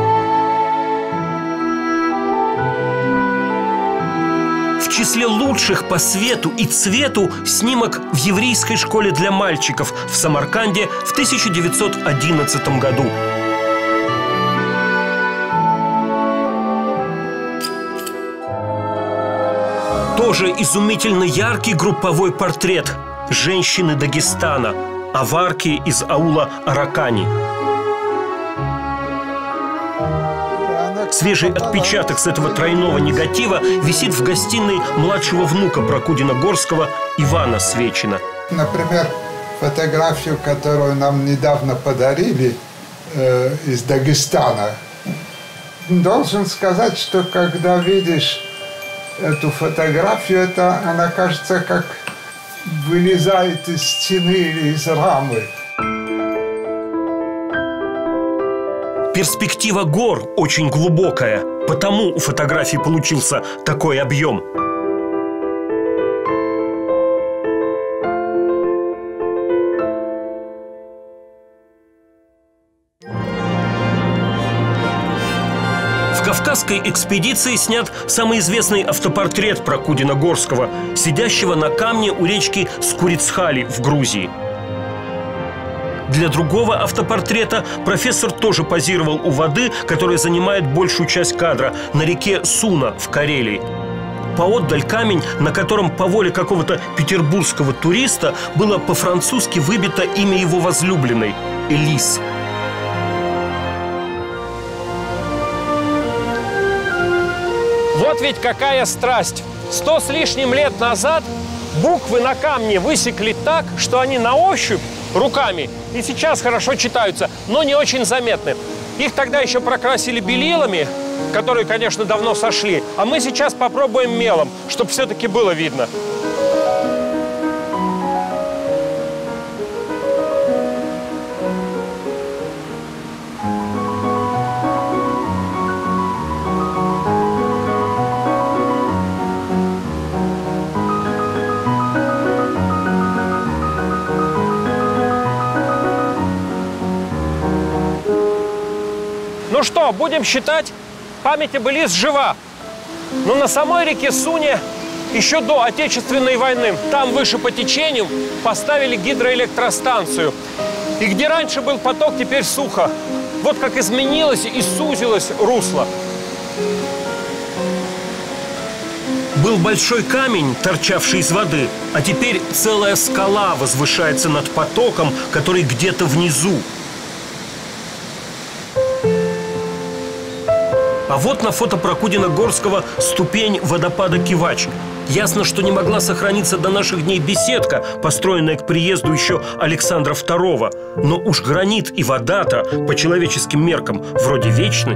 В числе лучших по свету и цвету снимок в еврейской школе для мальчиков в Самарканде в тысяча девятьсот одиннадцатом году. Тоже изумительно яркий групповой портрет женщины Дагестана, аварки из аула Аракани. Свежий отпечаток с этого тройного негатива висит в гостиной младшего внука Прокудина-Горского Ивана Свечина. Например, фотографию, которую нам недавно подарили э, из Дагестана. Должен сказать, что когда видишь эту фотографию, это она кажется, как вылезает из стены или из рамы. Перспектива гор очень глубокая, потому у фотографий получился такой объем. В Кавказской экспедиции снят самый известный автопортрет Прокудина-Горского, сидящего на камне у речки Скурицхали в Грузии. Для другого автопортрета профессор тоже позировал у воды, которая занимает большую часть кадра, на реке Суна в Карелии. Поотдаль камень, на котором по воле какого-то петербургского туриста было по-французски выбито имя его возлюбленной – Элис. Вот ведь какая страсть! Сто с лишним лет назад буквы на камне высекли так, что они на ощупь руками и сейчас хорошо читаются, но не очень заметны. Их тогда еще прокрасили белилами, которые, конечно, давно сошли. А мы сейчас попробуем мелом, чтобы все-таки было видно. Ну что, будем считать, память об Элис жива. Но на самой реке Суне еще до Отечественной войны, там выше по течению, поставили гидроэлектростанцию. И где раньше был поток, теперь сухо. Вот как изменилось и сузилось русло. Был большой камень, торчавший из воды, а теперь целая скала возвышается над потоком, который где-то внизу. А вот на фото Прокудина-Горского ступень водопада Кивач. Ясно, что не могла сохраниться до наших дней беседка, построенная к приезду еще Александра второго. Но уж гранит и вода-то, по человеческим меркам, вроде вечны.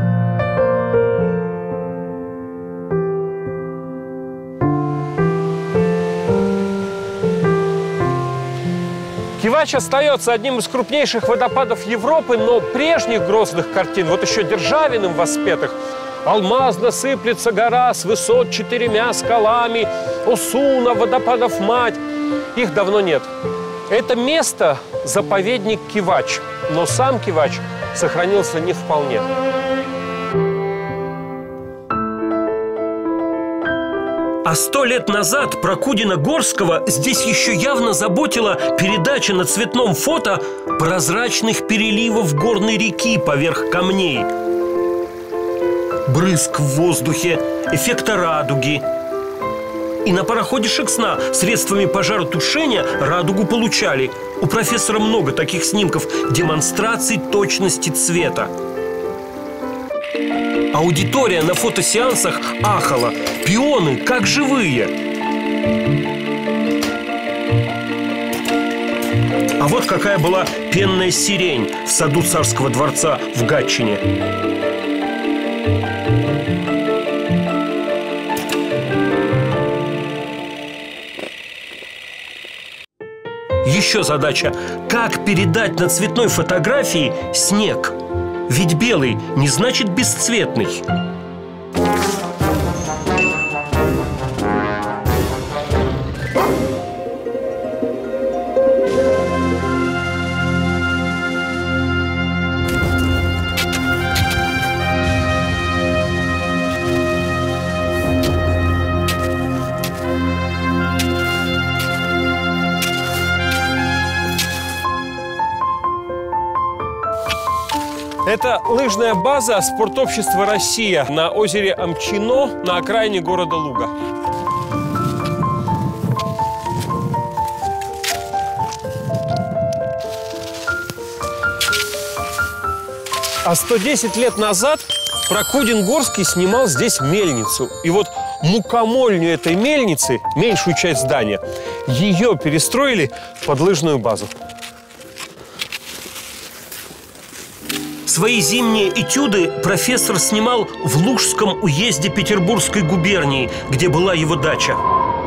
Кивач остается одним из крупнейших водопадов Европы, но прежних грозных картин, вот еще Державиным воспетых, алмазно сыплется гора с высот четырьмя скалами, Осуна, водопадов мать. Их давно нет. Это место – заповедник Кивач, но сам Кивач сохранился не вполне. А сто лет назад Прокудина-Горского здесь еще явно заботила передача на цветном фото прозрачных переливов горной реки поверх камней. Брызг в воздухе, эффекта радуги. И на пароходе Шексна средствами пожаротушения радугу получали. У профессора много таких снимков демонстраций точности цвета. Аудитория на фотосеансах ахала. Пионы как живые. А вот какая была пенная сирень в саду царского дворца в Гатчине. Еще задача – как передать на цветной фотографии снег? Ведь белый не значит бесцветный. Это лыжная база спортобщества «Россия» на озере Амчино на окраине города Луга. А сто десять лет назад Прокудин-Горский снимал здесь мельницу. И вот мукомольню этой мельницы, меньшую часть здания, ее перестроили под лыжную базу. Свои зимние этюды профессор снимал в Лужском уезде Петербургской губернии, где была его дача.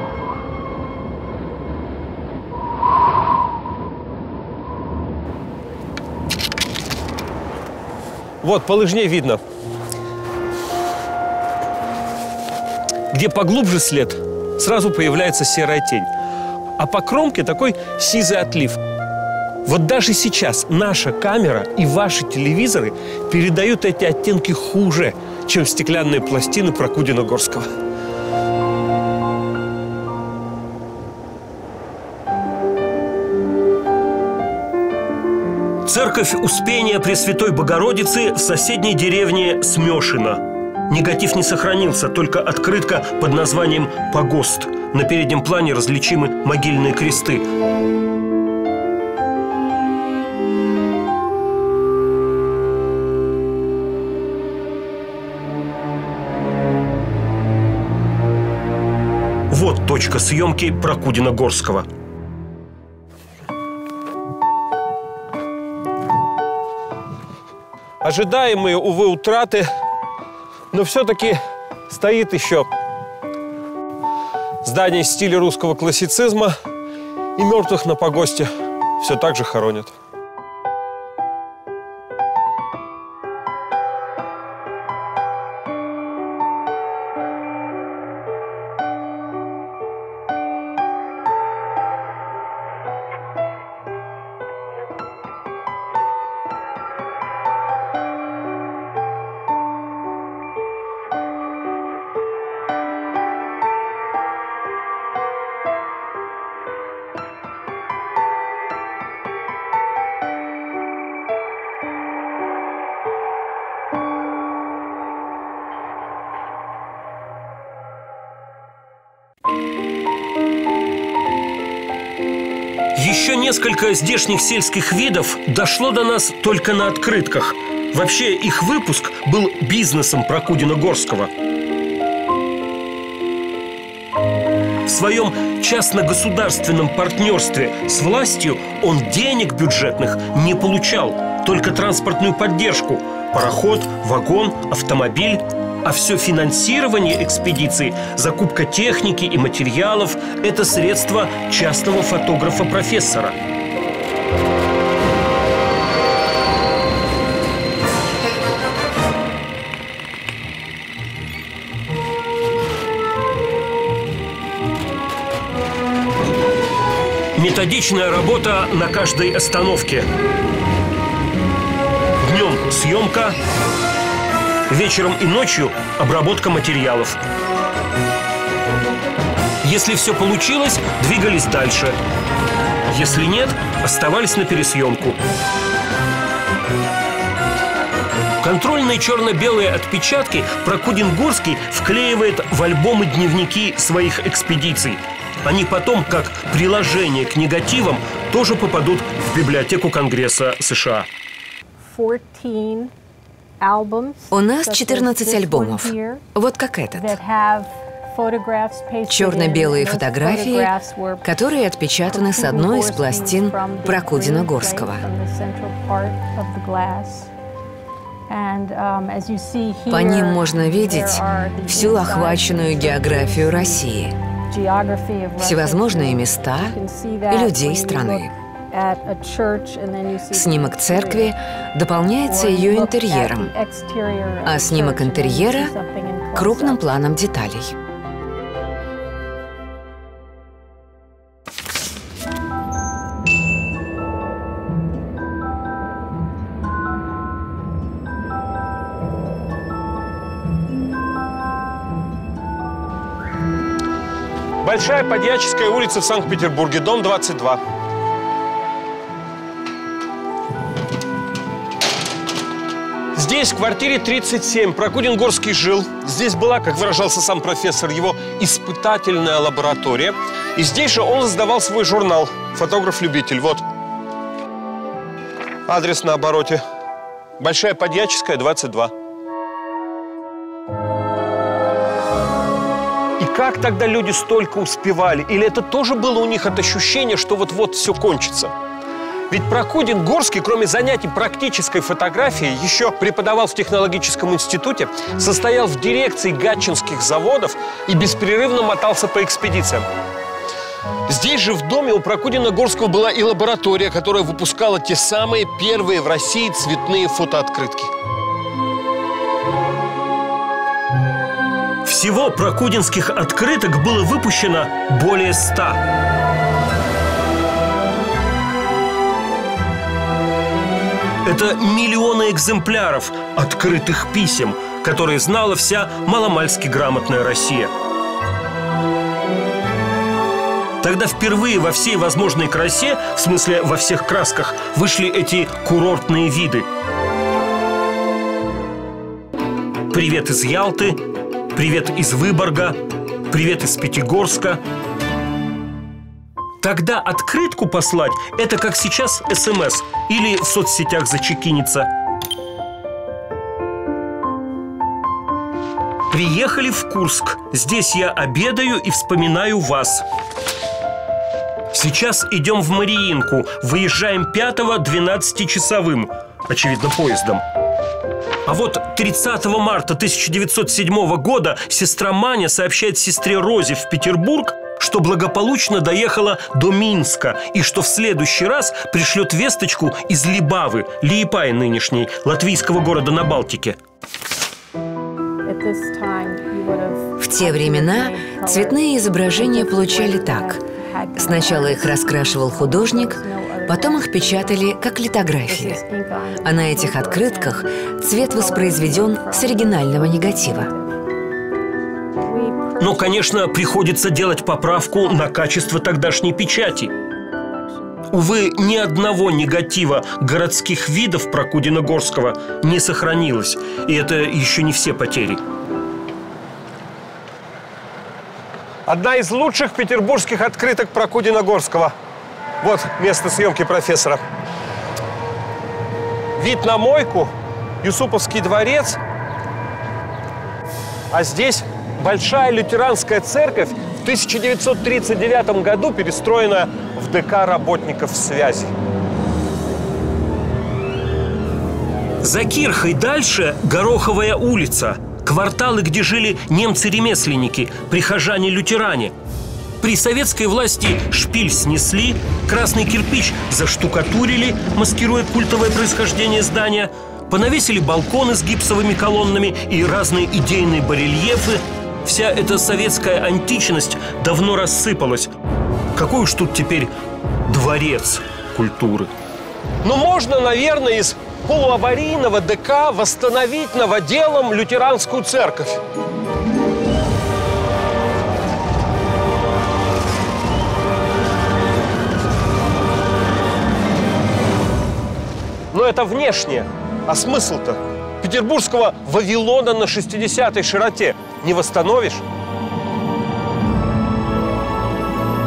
Вот, по лыжне видно. Где поглубже след, сразу появляется серая тень. А по кромке такой сизый отлив. Вот даже сейчас наша камера и ваши телевизоры передают эти оттенки хуже, чем стеклянные пластины Прокудина-Горского. Церковь Успения Пресвятой Богородицы в соседней деревне Смешино. Негатив не сохранился, только открытка под названием «Погост». На переднем плане различимы могильные кресты. Вот точка съемки Прокудина-Горского. Ожидаемые, увы, утраты, но все-таки стоит еще здание в стиле русского классицизма, и мертвых на погосте все так же хоронят. Еще несколько здешних сельских видов дошло до нас только на открытках. Вообще, их выпуск был бизнесом Прокудина-Горского. В своем частно-государственном партнерстве с властью он денег бюджетных не получал, только транспортную поддержку – пароход, вагон, автомобиль. А все финансирование экспедиции, закупка техники и материалов – это средства частного фотографа-профессора. Методичная работа на каждой остановке. Днем съемка. Вечером и ночью обработка материалов. Если все получилось, двигались дальше. Если нет, оставались на пересъемку. Контрольные черно-белые отпечатки Прокудин-Горский вклеивает в альбомы-дневники своих экспедиций. Они потом, как приложение к негативам, тоже попадут в библиотеку Конгресса США. У нас четырнадцать альбомов, вот как этот. Черно-белые фотографии, которые отпечатаны с одной из пластин Прокудина-Горского. По ним можно видеть всю охваченную географию России, всевозможные места и людей страны. Снимок церкви дополняется ее интерьером, а снимок интерьера – крупным планом деталей. Большая Подьяческая улица в Санкт-Петербурге, дом двадцать два. Здесь, в квартире тридцать семь, Прокудин-Горский жил. Здесь была, как выражался сам профессор, его испытательная лаборатория. И здесь же он создавал свой журнал «Фотограф-любитель». Вот. Адрес на обороте. Большая Подьяческая, двадцать два. И как тогда люди столько успевали? Или это тоже было у них от ощущения, что вот-вот все кончится? Ведь Прокудин-Горский, кроме занятий практической фотографией, еще преподавал в технологическом институте, состоял в дирекции гатчинских заводов и беспрерывно мотался по экспедициям. Здесь же, в доме, у Прокудина-Горского была и лаборатория, которая выпускала те самые первые в России цветные фотооткрытки. Всего прокудинских открыток было выпущено более ста. Это миллионы экземпляров открытых писем, которые знала вся маломальски грамотная Россия. Тогда впервые во всей возможной красе, в смысле во всех красках, вышли эти курортные виды. Привет из Ялты, привет из Выборга, привет из Пятигорска. Тогда открытку послать – это как сейчас эс эм эс или в соцсетях зачекиниться. Приехали в Курск. Здесь я обедаю и вспоминаю вас. Сейчас идем в Мариинку. Выезжаем пятого двенадцатичасовым, очевидно, поездом. А вот тридцатого марта тысяча девятьсот седьмого года сестра Маня сообщает сестре Розе в Петербург, что благополучно доехала до Минска и что в следующий раз пришлет весточку из Либавы, Лиепая нынешней, латвийского города на Балтике. В те времена цветные изображения получали так. Сначала их раскрашивал художник, потом их печатали как литографии. А на этих открытках цвет воспроизведен с оригинального негатива. Но, конечно, приходится делать поправку на качество тогдашней печати. Увы, ни одного негатива городских видов Прокудина-Горского не сохранилось. И это еще не все потери. Одна из лучших петербургских открыток Прокудина-Горского. Вот место съемки профессора. Вид на мойку, Юсуповский дворец. А здесь большая лютеранская церковь, в тысяча девятьсот тридцать девятом году перестроена в дэ ка работников связи. За кирхой дальше Гороховая улица. Кварталы, где жили немцы-ремесленники, прихожане-лютеране. При советской власти шпиль снесли, красный кирпич заштукатурили, маскируя культовое происхождение здания, понавесили балконы с гипсовыми колоннами и разные идейные барельефы. Вся эта советская античность давно рассыпалась. Какой уж тут теперь дворец культуры? Но можно, наверное, из полуаварийного дэ ка восстановить новоделом лютеранскую церковь. Но это внешне. А смысл-то? Петербургского Вавилона на шестидесятой широте не восстановишь?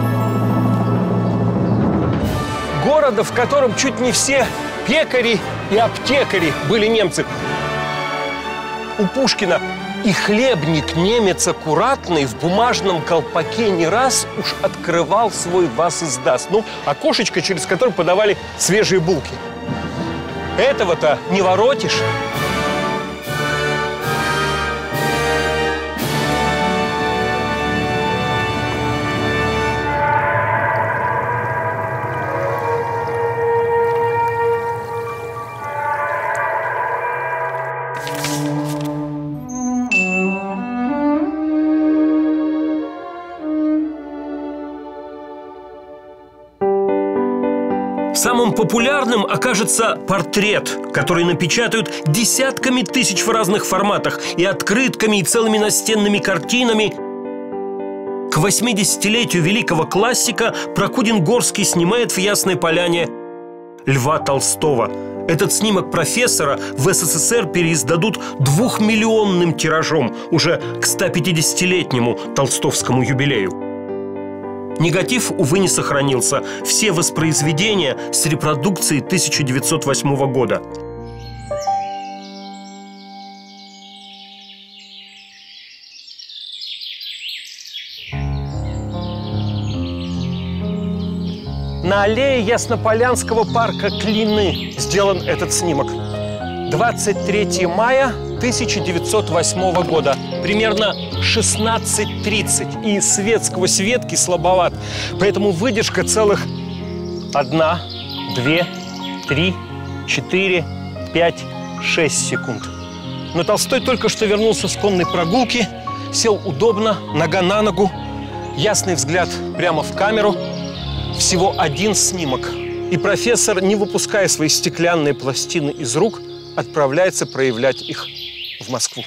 города, в котором чуть не все пекари и аптекари были немцы. У Пушкина и хлебник немец аккуратный в бумажном колпаке не раз уж открывал свой «Вас издаст». Ну, окошечко, через которое подавали свежие булки. Этого-то не воротишь. Самым популярным окажется портрет, который напечатают десятками тысяч в разных форматах, и открытками, и целыми настенными картинами. К восьмидесятилетию великого классика Прокудин-Горский снимает в Ясной Поляне Льва Толстого. Этот снимок профессора в СССР переиздадут двухмиллионным тиражом уже к стопятидесятилетнему толстовскому юбилею. Негатив, увы, не сохранился. Все воспроизведения с репродукцией тысяча девятьсот восьмого года. На аллее Яснополянского парка Клины сделан этот снимок. двадцать третьего мая тысяча девятьсот восьмого года. Примерно шестнадцать тридцать. И свет сквозь ветки слабоват. Поэтому выдержка целых одна, две, три, четыре, пять, шесть секунд. Но Толстой только что вернулся с конной прогулки, сел удобно, нога на ногу, ясный взгляд прямо в камеру. Всего один снимок. И профессор, не выпуская свои стеклянные пластины из рук, отправляется проявлять их в Москву.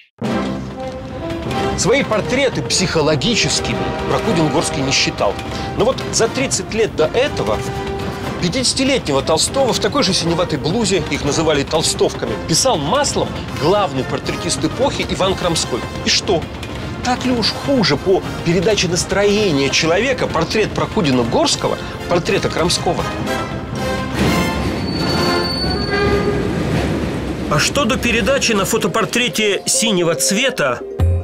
Свои портреты психологическими Прокудин-Горский не считал. Но вот за тридцать лет до этого пятидесятилетнего Толстого в такой же синеватой блузе, их называли толстовками, писал маслом главный портретист эпохи Иван Крамской. И что? Так ли уж хуже по передаче настроения человека портрет Прокудина-Горского, портрета Крамского? А что до передачи на фотопортрете синего цвета,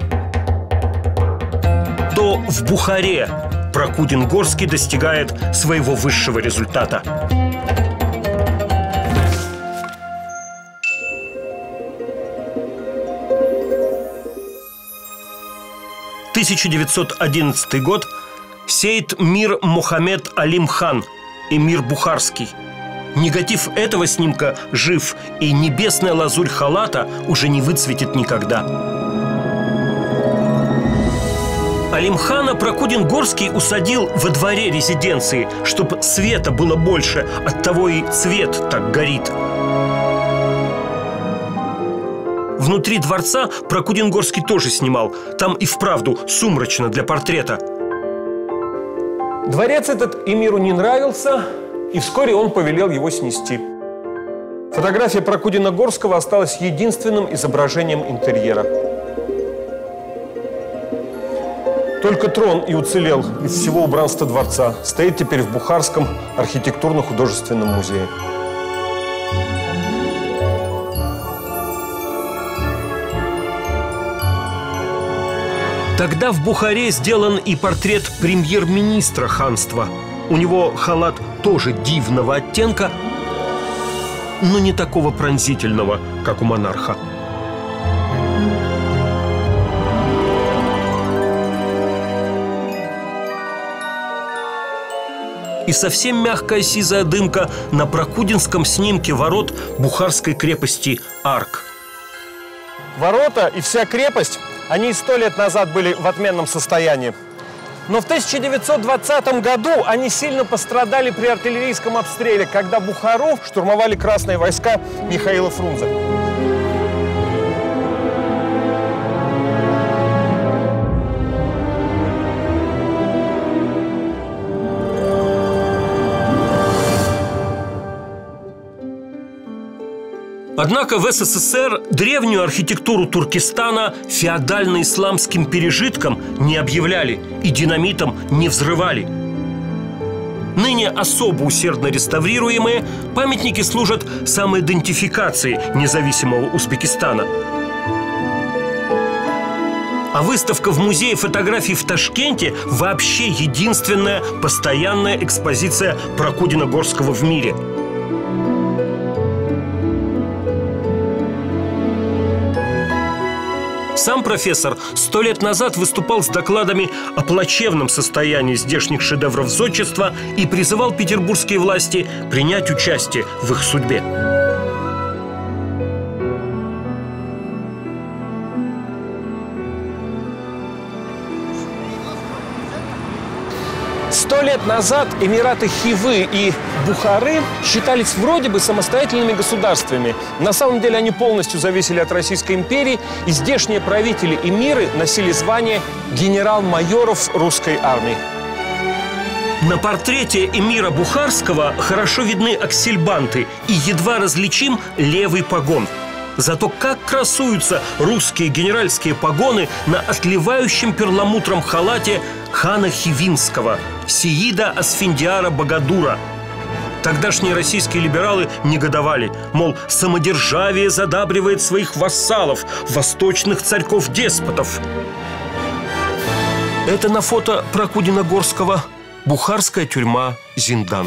то в Бухаре Прокудин-Горский достигает своего высшего результата. тысяча девятьсот одиннадцатый год. Сейд Мир Мухаммед Алим хан, эмир Бухарский. Негатив этого снимка жив, и небесная лазурь халата уже не выцветит никогда. Алимхана Прокудин-Горский усадил во дворе резиденции, чтобы света было больше, оттого и цвет так горит. Внутри дворца Прокудин-Горский тоже снимал. Там и вправду сумрачно для портрета. Дворец этот эмиру не нравился, и вскоре он повелел его снести. Фотография Прокудина-Горского осталась единственным изображением интерьера. Только трон и уцелел из всего убранства дворца. Стоит теперь в Бухарском архитектурно-художественном музее. Тогда в Бухаре сделан и портрет премьер-министра ханства. У него халат тоже дивного оттенка, но не такого пронзительного, как у монарха. И совсем мягкая сизая дымка на прокудинском снимке ворот Бухарской крепости Арк. Ворота и вся крепость, они сто лет назад были в отменном состоянии. Но в тысяча девятьсот двадцатом году они сильно пострадали при артиллерийском обстреле, когда Бухару штурмовали красные войска Михаила Фрунзе. Однако в СССР древнюю архитектуру Туркестана феодально-исламским пережитком не объявляли и динамитом не взрывали. Ныне особо усердно реставрируемые, памятники служат самоидентификации независимого Узбекистана. А выставка в Музее фотографий в Ташкенте вообще единственная постоянная экспозиция Прокудина-Горского в мире. Сам профессор сто лет назад выступал с докладами о плачевном состоянии здешних шедевров зодчества и призывал петербургские власти принять участие в их судьбе. Сто лет назад Эмираты Хивы и Бухары считались вроде бы самостоятельными государствами. На самом деле они полностью зависели от Российской империи, и здешние правители эмиры носили звание генерал-майоров русской армии. На портрете эмира Бухарского хорошо видны аксельбанты и едва различим левый погон. Зато как красуются русские генеральские погоны на отливающем перламутром халате хана Хивинского, Сеида Асфендиара Багадура. Тогдашние российские либералы негодовали, мол, самодержавие задабривает своих вассалов, восточных царьков-деспотов. Это на фото Прокудина-Горского бухарская тюрьма Зиндан.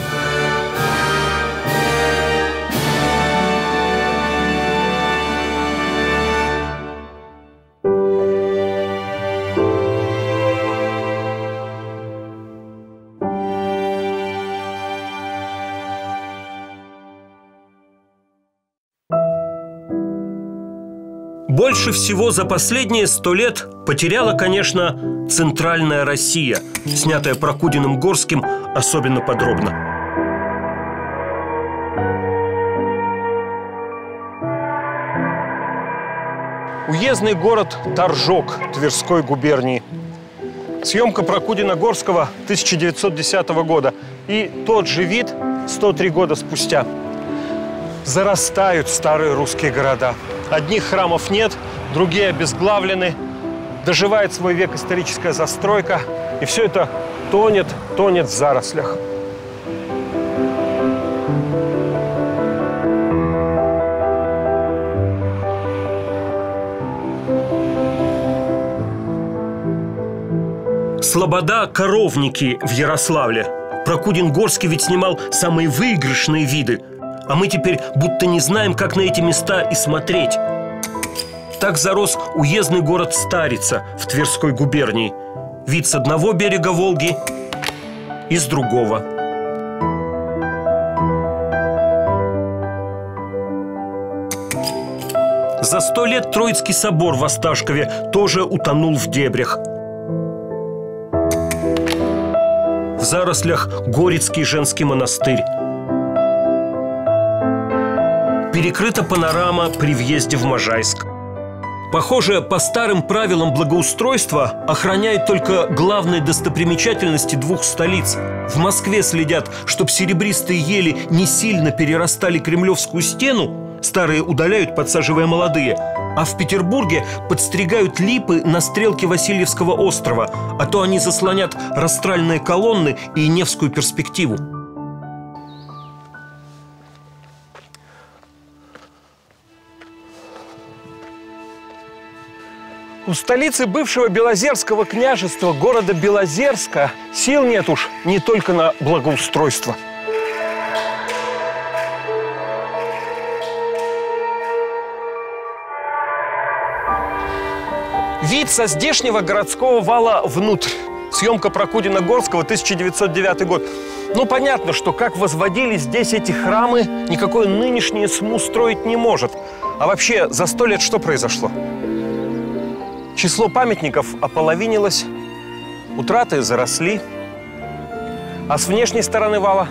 Больше всего за последние сто лет потеряла, конечно, центральная Россия, снятая Прокудиным-Горским особенно подробно. Уездный город Торжок Тверской губернии. Съемка Прокудина-Горского тысяча девятьсот десятого года. И тот же вид сто три года спустя. Зарастают старые русские города. Одних храмов нет, другие обезглавлены. Доживает свой век историческая застройка. И все это тонет, тонет в зарослях. Слобода Коровники в Ярославле. Прокудин-Горский ведь снимал самые выигрышные виды. А мы теперь будто не знаем, как на эти места и смотреть. Так зарос уездный город Старица в Тверской губернии. Вид с одного берега Волги и с другого. За сто лет Троицкий собор в Осташкове тоже утонул в дебрях. В зарослях Горецкий женский монастырь. Перекрыта панорама при въезде в Можайск. Похоже, по старым правилам благоустройства охраняют только главные достопримечательности двух столиц. В Москве следят, чтоб серебристые ели не сильно перерастали Кремлевскую стену, старые удаляют, подсаживая молодые, а в Петербурге подстригают липы на стрелке Васильевского острова, а то они заслонят растральные колонны и Невскую перспективу. У столицы бывшего Белозерского княжества, города Белозерска, сил нет уж не только на благоустройство. Вид со здешнего городского вала внутрь. Съемка Прокудина-Горского, тысяча девятьсот девятый год. Ну, понятно, что как возводили здесь эти храмы, никакое нынешнее СМУ строить не может. А вообще, за сто лет что произошло? Число памятников ополовинилось, утраты заросли. А с внешней стороны вала?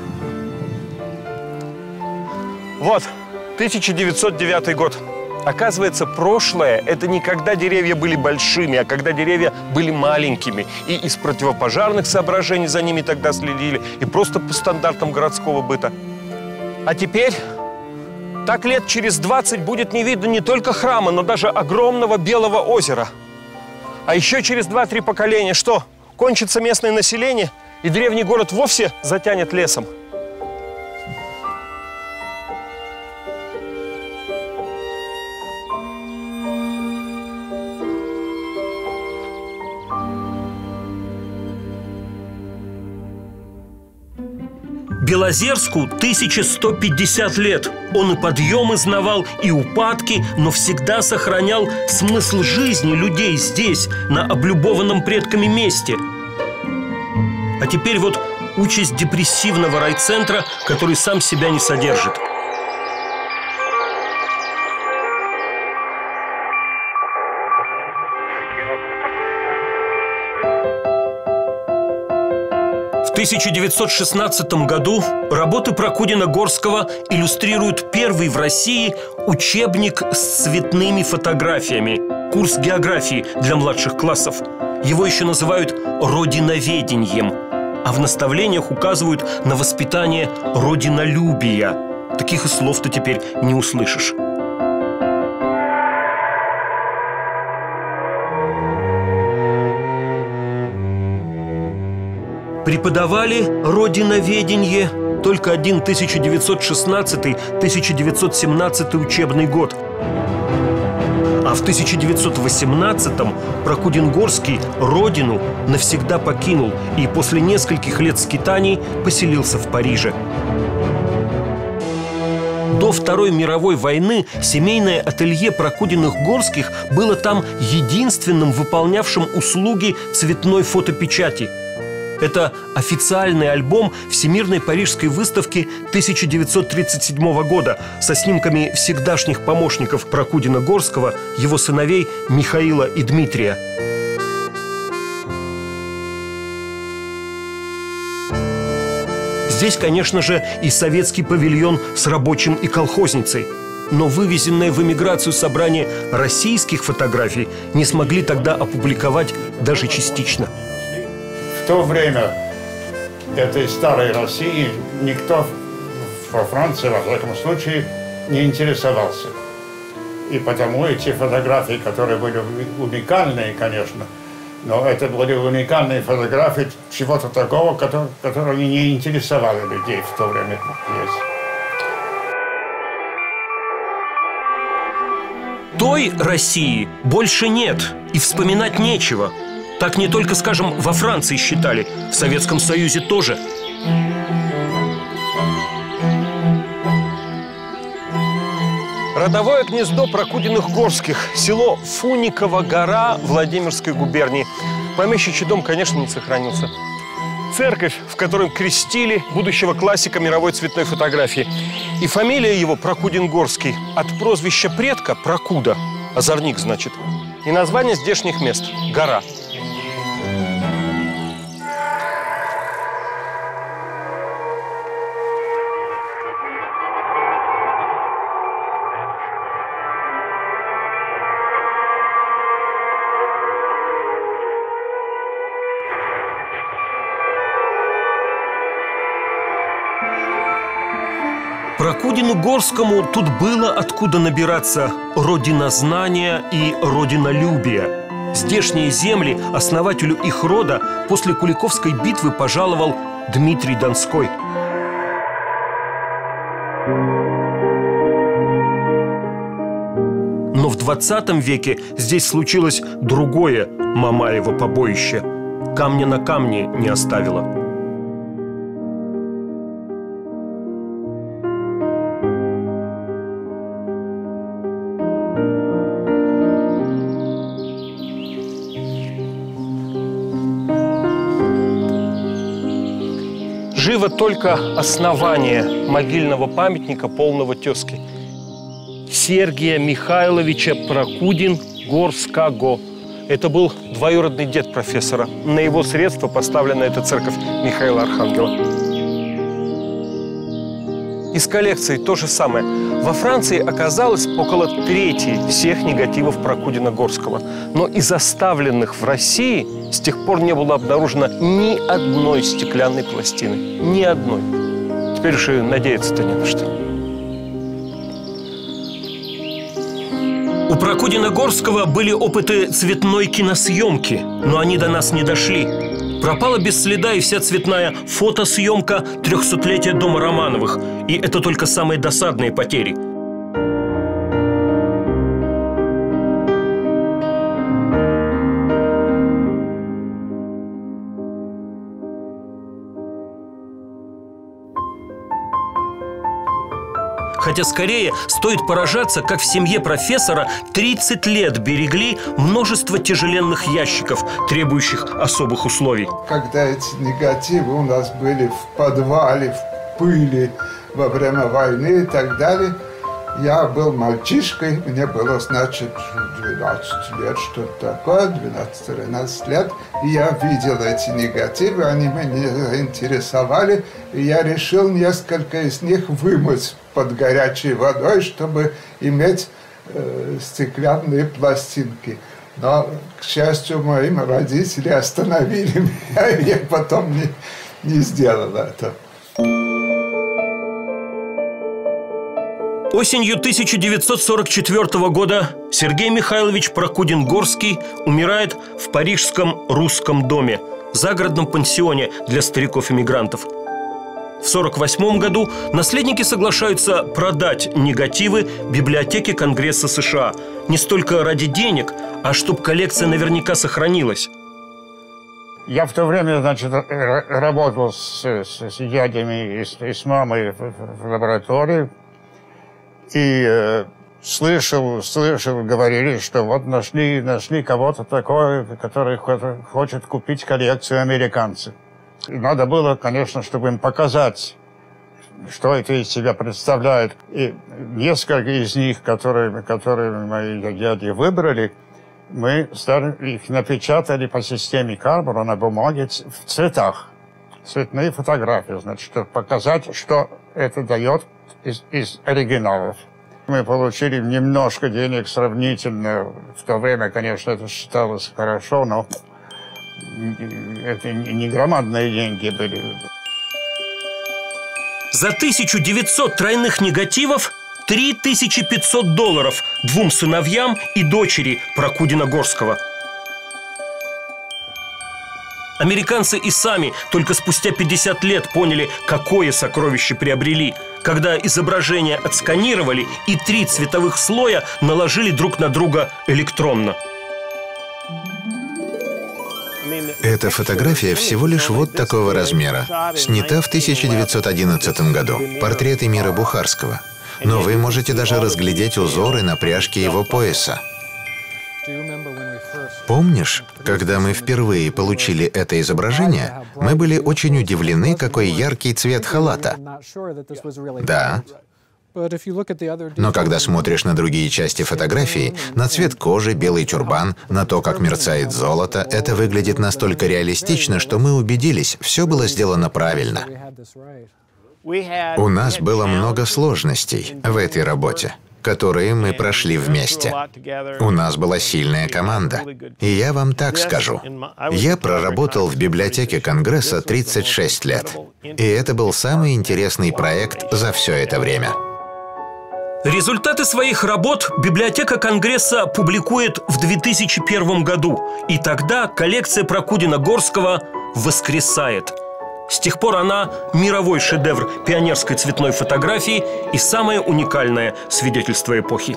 Вот, тысяча девятьсот девятый год. Оказывается, прошлое – это не когда деревья были большими, а когда деревья были маленькими. И из противопожарных соображений за ними тогда следили, и просто по стандартам городского быта. А теперь, так лет через двадцать будет не видно не только храма, но даже огромного Белого озера. А еще через два-три поколения что? Кончится местное население, и древний город вовсе затянет лесом. Белозерску тысяча сто пятьдесят лет. Он и подъемы знавал, и упадки, но всегда сохранял смысл жизни людей здесь, на облюбованном предками месте. А теперь вот участь депрессивного райцентра, который сам себя не содержит. В тысяча девятьсот шестнадцатом году работы Прокудина-Горского иллюстрируют первый в России учебник с цветными фотографиями. Курс географии для младших классов. Его еще называют родиноведением. А в наставлениях указывают на воспитание родинолюбия. Таких и слов ты теперь не услышишь. Преподавали родиноведение только один тысяча девятьсот шестнадцатый — тысяча девятьсот семнадцатый учебный год. А в тысяча девятьсот восемнадцатом Прокудин-Горский родину навсегда покинул и после нескольких лет скитаний поселился в Париже. До Второй мировой войны семейное ателье Прокудиных-Горских было там единственным выполнявшим услуги цветной фотопечати. Это официальный альбом Всемирной парижской выставки тысяча девятьсот тридцать седьмого года со снимками всегдашних помощников Прокудина-Горского, его сыновей Михаила и Дмитрия. Здесь, конечно же, и советский павильон с рабочим и колхозницей. Но вывезенное в эмиграцию собрание российских фотографий не смогли тогда опубликовать даже частично. В то время этой старой России никто во Франции, во всяком случае, не интересовался. И потому эти фотографии, которые были уникальные, конечно, но это были уникальные фотографии чего-то такого, которое не интересовало людей в то время здесь. Той России больше нет, и вспоминать нечего. Так не только, скажем, во Франции считали, в Советском Союзе тоже. Родовое гнездо Прокудиных-Горских, село Фуниково гора Владимирской губернии. Помещичий дом, конечно, не сохранился. Церковь, в которой крестили будущего классика мировой цветной фотографии. И фамилия его Прокудин-Горский от прозвища предка Прокуда, озорник, значит. И название здешних мест – гора. Прокудину-Горскому тут было откуда набираться родинознания и родинолюбия. Здешние земли основателю их рода после Куликовской битвы пожаловал Дмитрий Донской. Но в двадцатом веке здесь случилось другое Мамаево побоище. Камня на камне не оставило. Живо только основание могильного памятника полного тезки. Сергия Михайловича Прокудин-Горского. Это был двоюродный дед профессора. На его средства поставлена эта церковь Михаила Архангела. Из коллекции то же самое. Во Франции оказалось около трети всех негативов Прокудина-Горского. Но из оставленных в России с тех пор не было обнаружено ни одной стеклянной пластины. Ни одной. Теперь уж и надеяться-то не на что. У Прокудина-Горского были опыты цветной киносъемки, но они до нас не дошли. Пропала без следа и вся цветная фотосъемка трехсотлетия дома Романовых. И это только самые досадные потери. Хотя скорее стоит поражаться, как в семье профессора тридцать лет берегли множество тяжеленных ящиков, требующих особых условий. Когда эти негативы у нас были в подвале, в пыли, во время войны и так далее, я был мальчишкой, мне было, значит, двенадцать лет, что-то такое, двенадцать-тринадцать лет. И я видел эти негативы, они меня заинтересовали, и я решил несколько из них вымыть под горячей водой, чтобы иметь э, стеклянные пластинки. Но, к счастью, мои родители остановили меня, и я потом не, не сделал это. Осенью тысяча девятьсот сорок четвёртого года Сергей Михайлович Прокудин-Горский умирает в парижском русском доме, загородном пансионе для стариков-эмигрантов. В сорок восьмом году наследники соглашаются продать негативы библиотеке Конгресса США. Не столько ради денег, а чтобы коллекция наверняка сохранилась. Я в то время, значит, работал с, с, с дядями и с, и с мамой в, в лаборатории. И э, слышал, слышал, говорили, что вот нашли, нашли кого-то такое, который хочет купить коллекцию американцев. И надо было, конечно, чтобы им показать, что это из себя представляет. И несколько из них, которые, которые мои дяди выбрали, мы стали, их напечатали по системе Карбона на бумаге в цветах. Цветные фотографии, значит, чтобы показать, что это дает из, из оригиналов. Мы получили немножко денег сравнительно. В то время, конечно, это считалось хорошо, но это не громадные деньги были. За тысячу девятьсот тройных негативов три тысячи пятьсот долларов двум сыновьям и дочери Прокудина-Горского. Американцы и сами только спустя пятьдесят лет поняли, какое сокровище приобрели, когда изображения отсканировали и три цветовых слоя наложили друг на друга электронно. Эта фотография всего лишь вот такого размера. Снята в тысяча девятьсот одиннадцатом году. Портрет эмира Бухарского. Но вы можете даже разглядеть узоры на пряжке его пояса. Помнишь, когда мы впервые получили это изображение, мы были очень удивлены, какой яркий цвет халата. Да. Но когда смотришь на другие части фотографии, на цвет кожи, белый тюрбан, на то, как мерцает золото, это выглядит настолько реалистично, что мы убедились, все было сделано правильно. У нас было много сложностей в этой работе, которые мы прошли вместе. У нас была сильная команда. И я вам так скажу. Я проработал в библиотеке Конгресса тридцать шесть лет. И это был самый интересный проект за все это время. Результаты своих работ библиотека Конгресса публикует в две тысячи первом году. И тогда коллекция Прокудина-Горского воскресает. С тех пор она мировой шедевр пионерской цветной фотографии и самое уникальное свидетельство эпохи.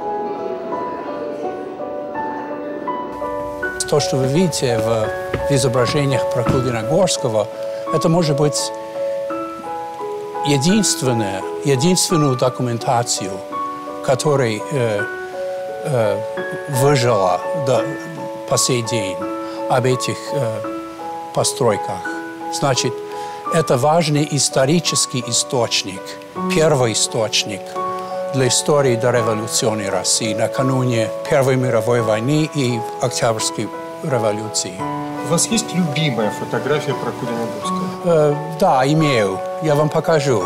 То, что вы видите в изображениях Прокудина-Горского, это может быть единственная, единственную документацию, которая э, э, выжила до, по сей день об этих э, постройках. Значит, это важный исторический источник, первый источник для истории дореволюционной России накануне Первой мировой войны и Октябрьской революции. У вас есть любимая фотография Прокудина-Горского? Э, да, имею. Я вам покажу.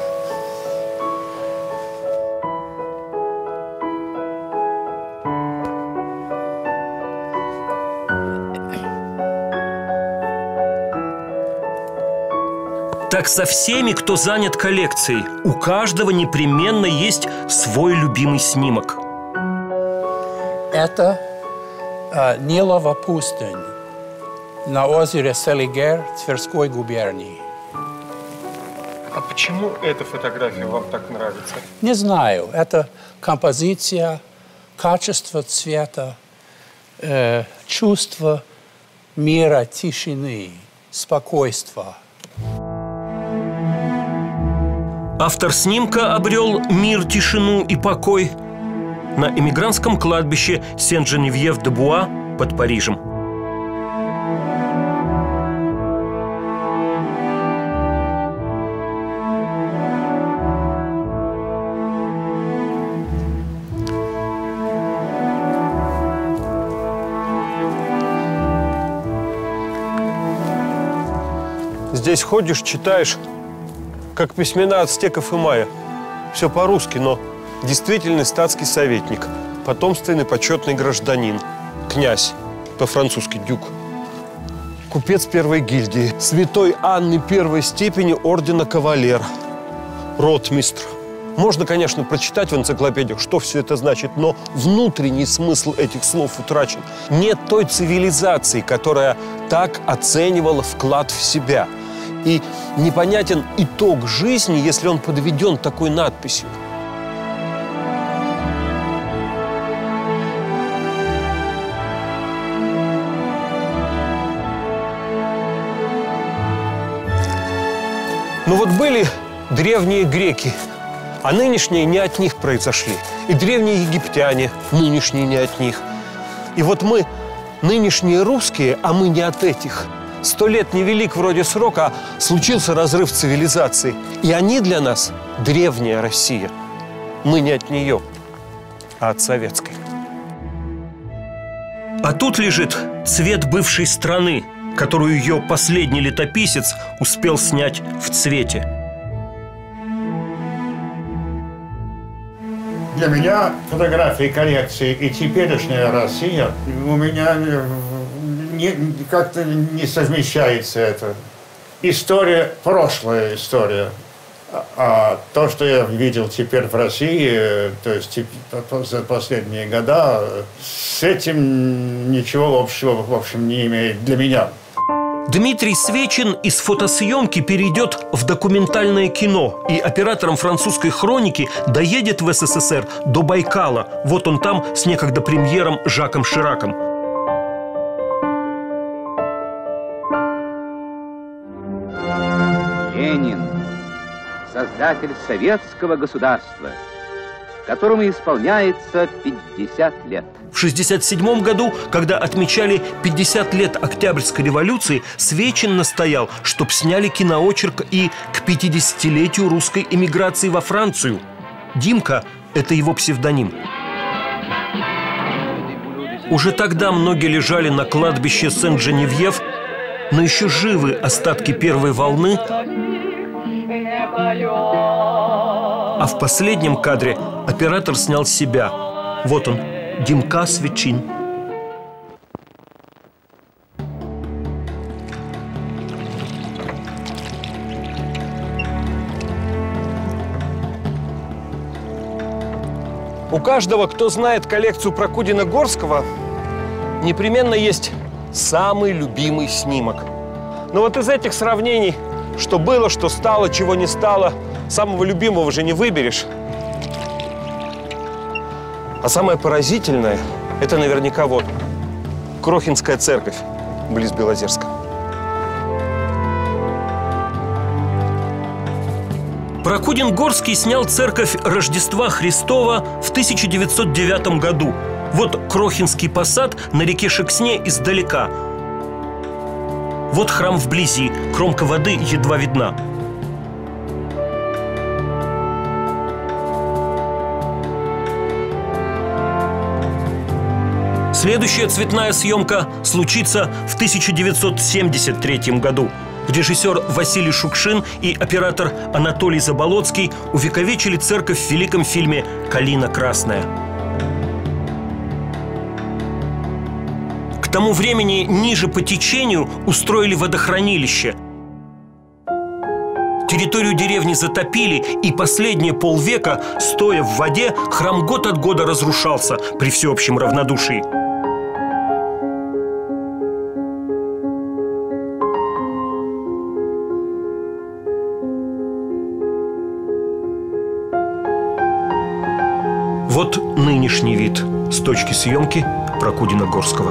Так со всеми, кто занят коллекцией. У каждого непременно есть свой любимый снимок. Это э, Нилова пустынь. на озере Селигер Тверской губернии. А почему эта фотография вам так нравится? Не знаю. Это композиция, качество цвета, э, чувство мира, тишины, спокойства. Автор снимка обрел мир, тишину и покой на эмигрантском кладбище Сен-Женевьев-де-Буа под Парижем. Здесь ходишь, читаешь, как письмена ацтеков и майя. Все по-русски, но действительный статский советник, потомственный почетный гражданин, князь, по-французски дюк, купец первой гильдии, святой Анны первой степени ордена кавалер, ротмистр. Можно, конечно, прочитать в энциклопедиях, что все это значит, но внутренний смысл этих слов утрачен. Нет той цивилизации, которая так оценивала вклад в себя. И непонятен итог жизни, если он подведен такой надписью. Ну вот были древние греки, а нынешние не от них произошли. И древние египтяне, нынешние не от них. И вот мы, нынешние русские, а мы не от этих. Сто лет невелик вроде срок, а случился разрыв цивилизации. И они для нас древняя Россия. Мы не от нее, а от советской. А тут лежит цвет бывшей страны, которую ее последний летописец успел снять в цвете. Для меня фотографии коллекции и теперешняя Россия у меня как-то не совмещается это. История, прошлая история. А то, что я видел теперь в России, то есть за последние года, с этим ничего общего, в общем, не имеет для меня. Дмитрий Свечин из фотосъемки перейдет в документальное кино и оператором французской хроники доедет в СССР до Байкала. Вот он там с некогда премьером Жаком Шираком. Ленин, создатель советского государства, которому исполняется пятьдесят лет. В шестьдесят седьмом году, когда отмечали пятьдесят лет Октябрьской революции, Свечин настоял, чтоб сняли киноочерк и к пятидесятилетию русской эмиграции во Францию. Димка – это его псевдоним. Уже тогда многие лежали на кладбище Сен-Женевьев, но еще живы остатки первой волны. А в последнем кадре оператор снял себя. Вот он, Димка Свечин. У каждого, кто знает коллекцию Прокудина-Горского, непременно есть самый любимый снимок. Но вот из этих сравнений, что было, что стало, чего не стало, самого любимого же не выберешь. А самое поразительное – это наверняка вот Крохинская церковь близ Белозерска. Прокудин-Горский снял церковь Рождества Христова в тысяча девятьсот девятом году. Вот Крохинский посад на реке Шексне издалека. Вот храм вблизи, кромка воды едва видна. Следующая цветная съемка случится в тысяча девятьсот семьдесят третьем году. Режиссер Василий Шукшин и оператор Анатолий Заболоцкий увековечили церковь в великом фильме «Калина красная». К тому времени ниже по течению устроили водохранилище. Территорию деревни затопили, и последние полвека, стоя в воде, храм год от года разрушался при всеобщем равнодушии. внешний вид с точки съемки Прокудина-Горского.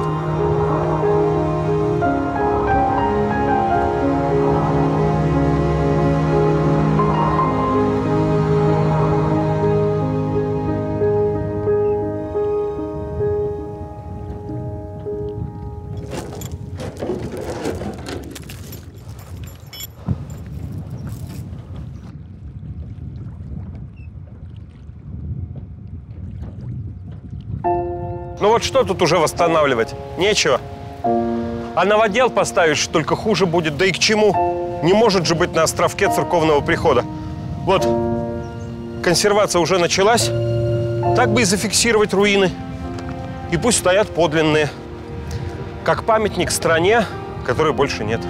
Ну вот что тут уже восстанавливать? Нечего. А новодел поставишь, только хуже будет. Да и к чему? Не может же быть на островке церковного прихода. Вот, консервация уже началась. Так бы и зафиксировать руины. И пусть стоят подлинные. Как памятник стране, которой больше нет.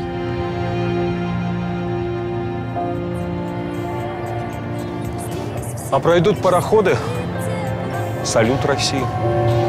А пройдут пароходы. Салют России.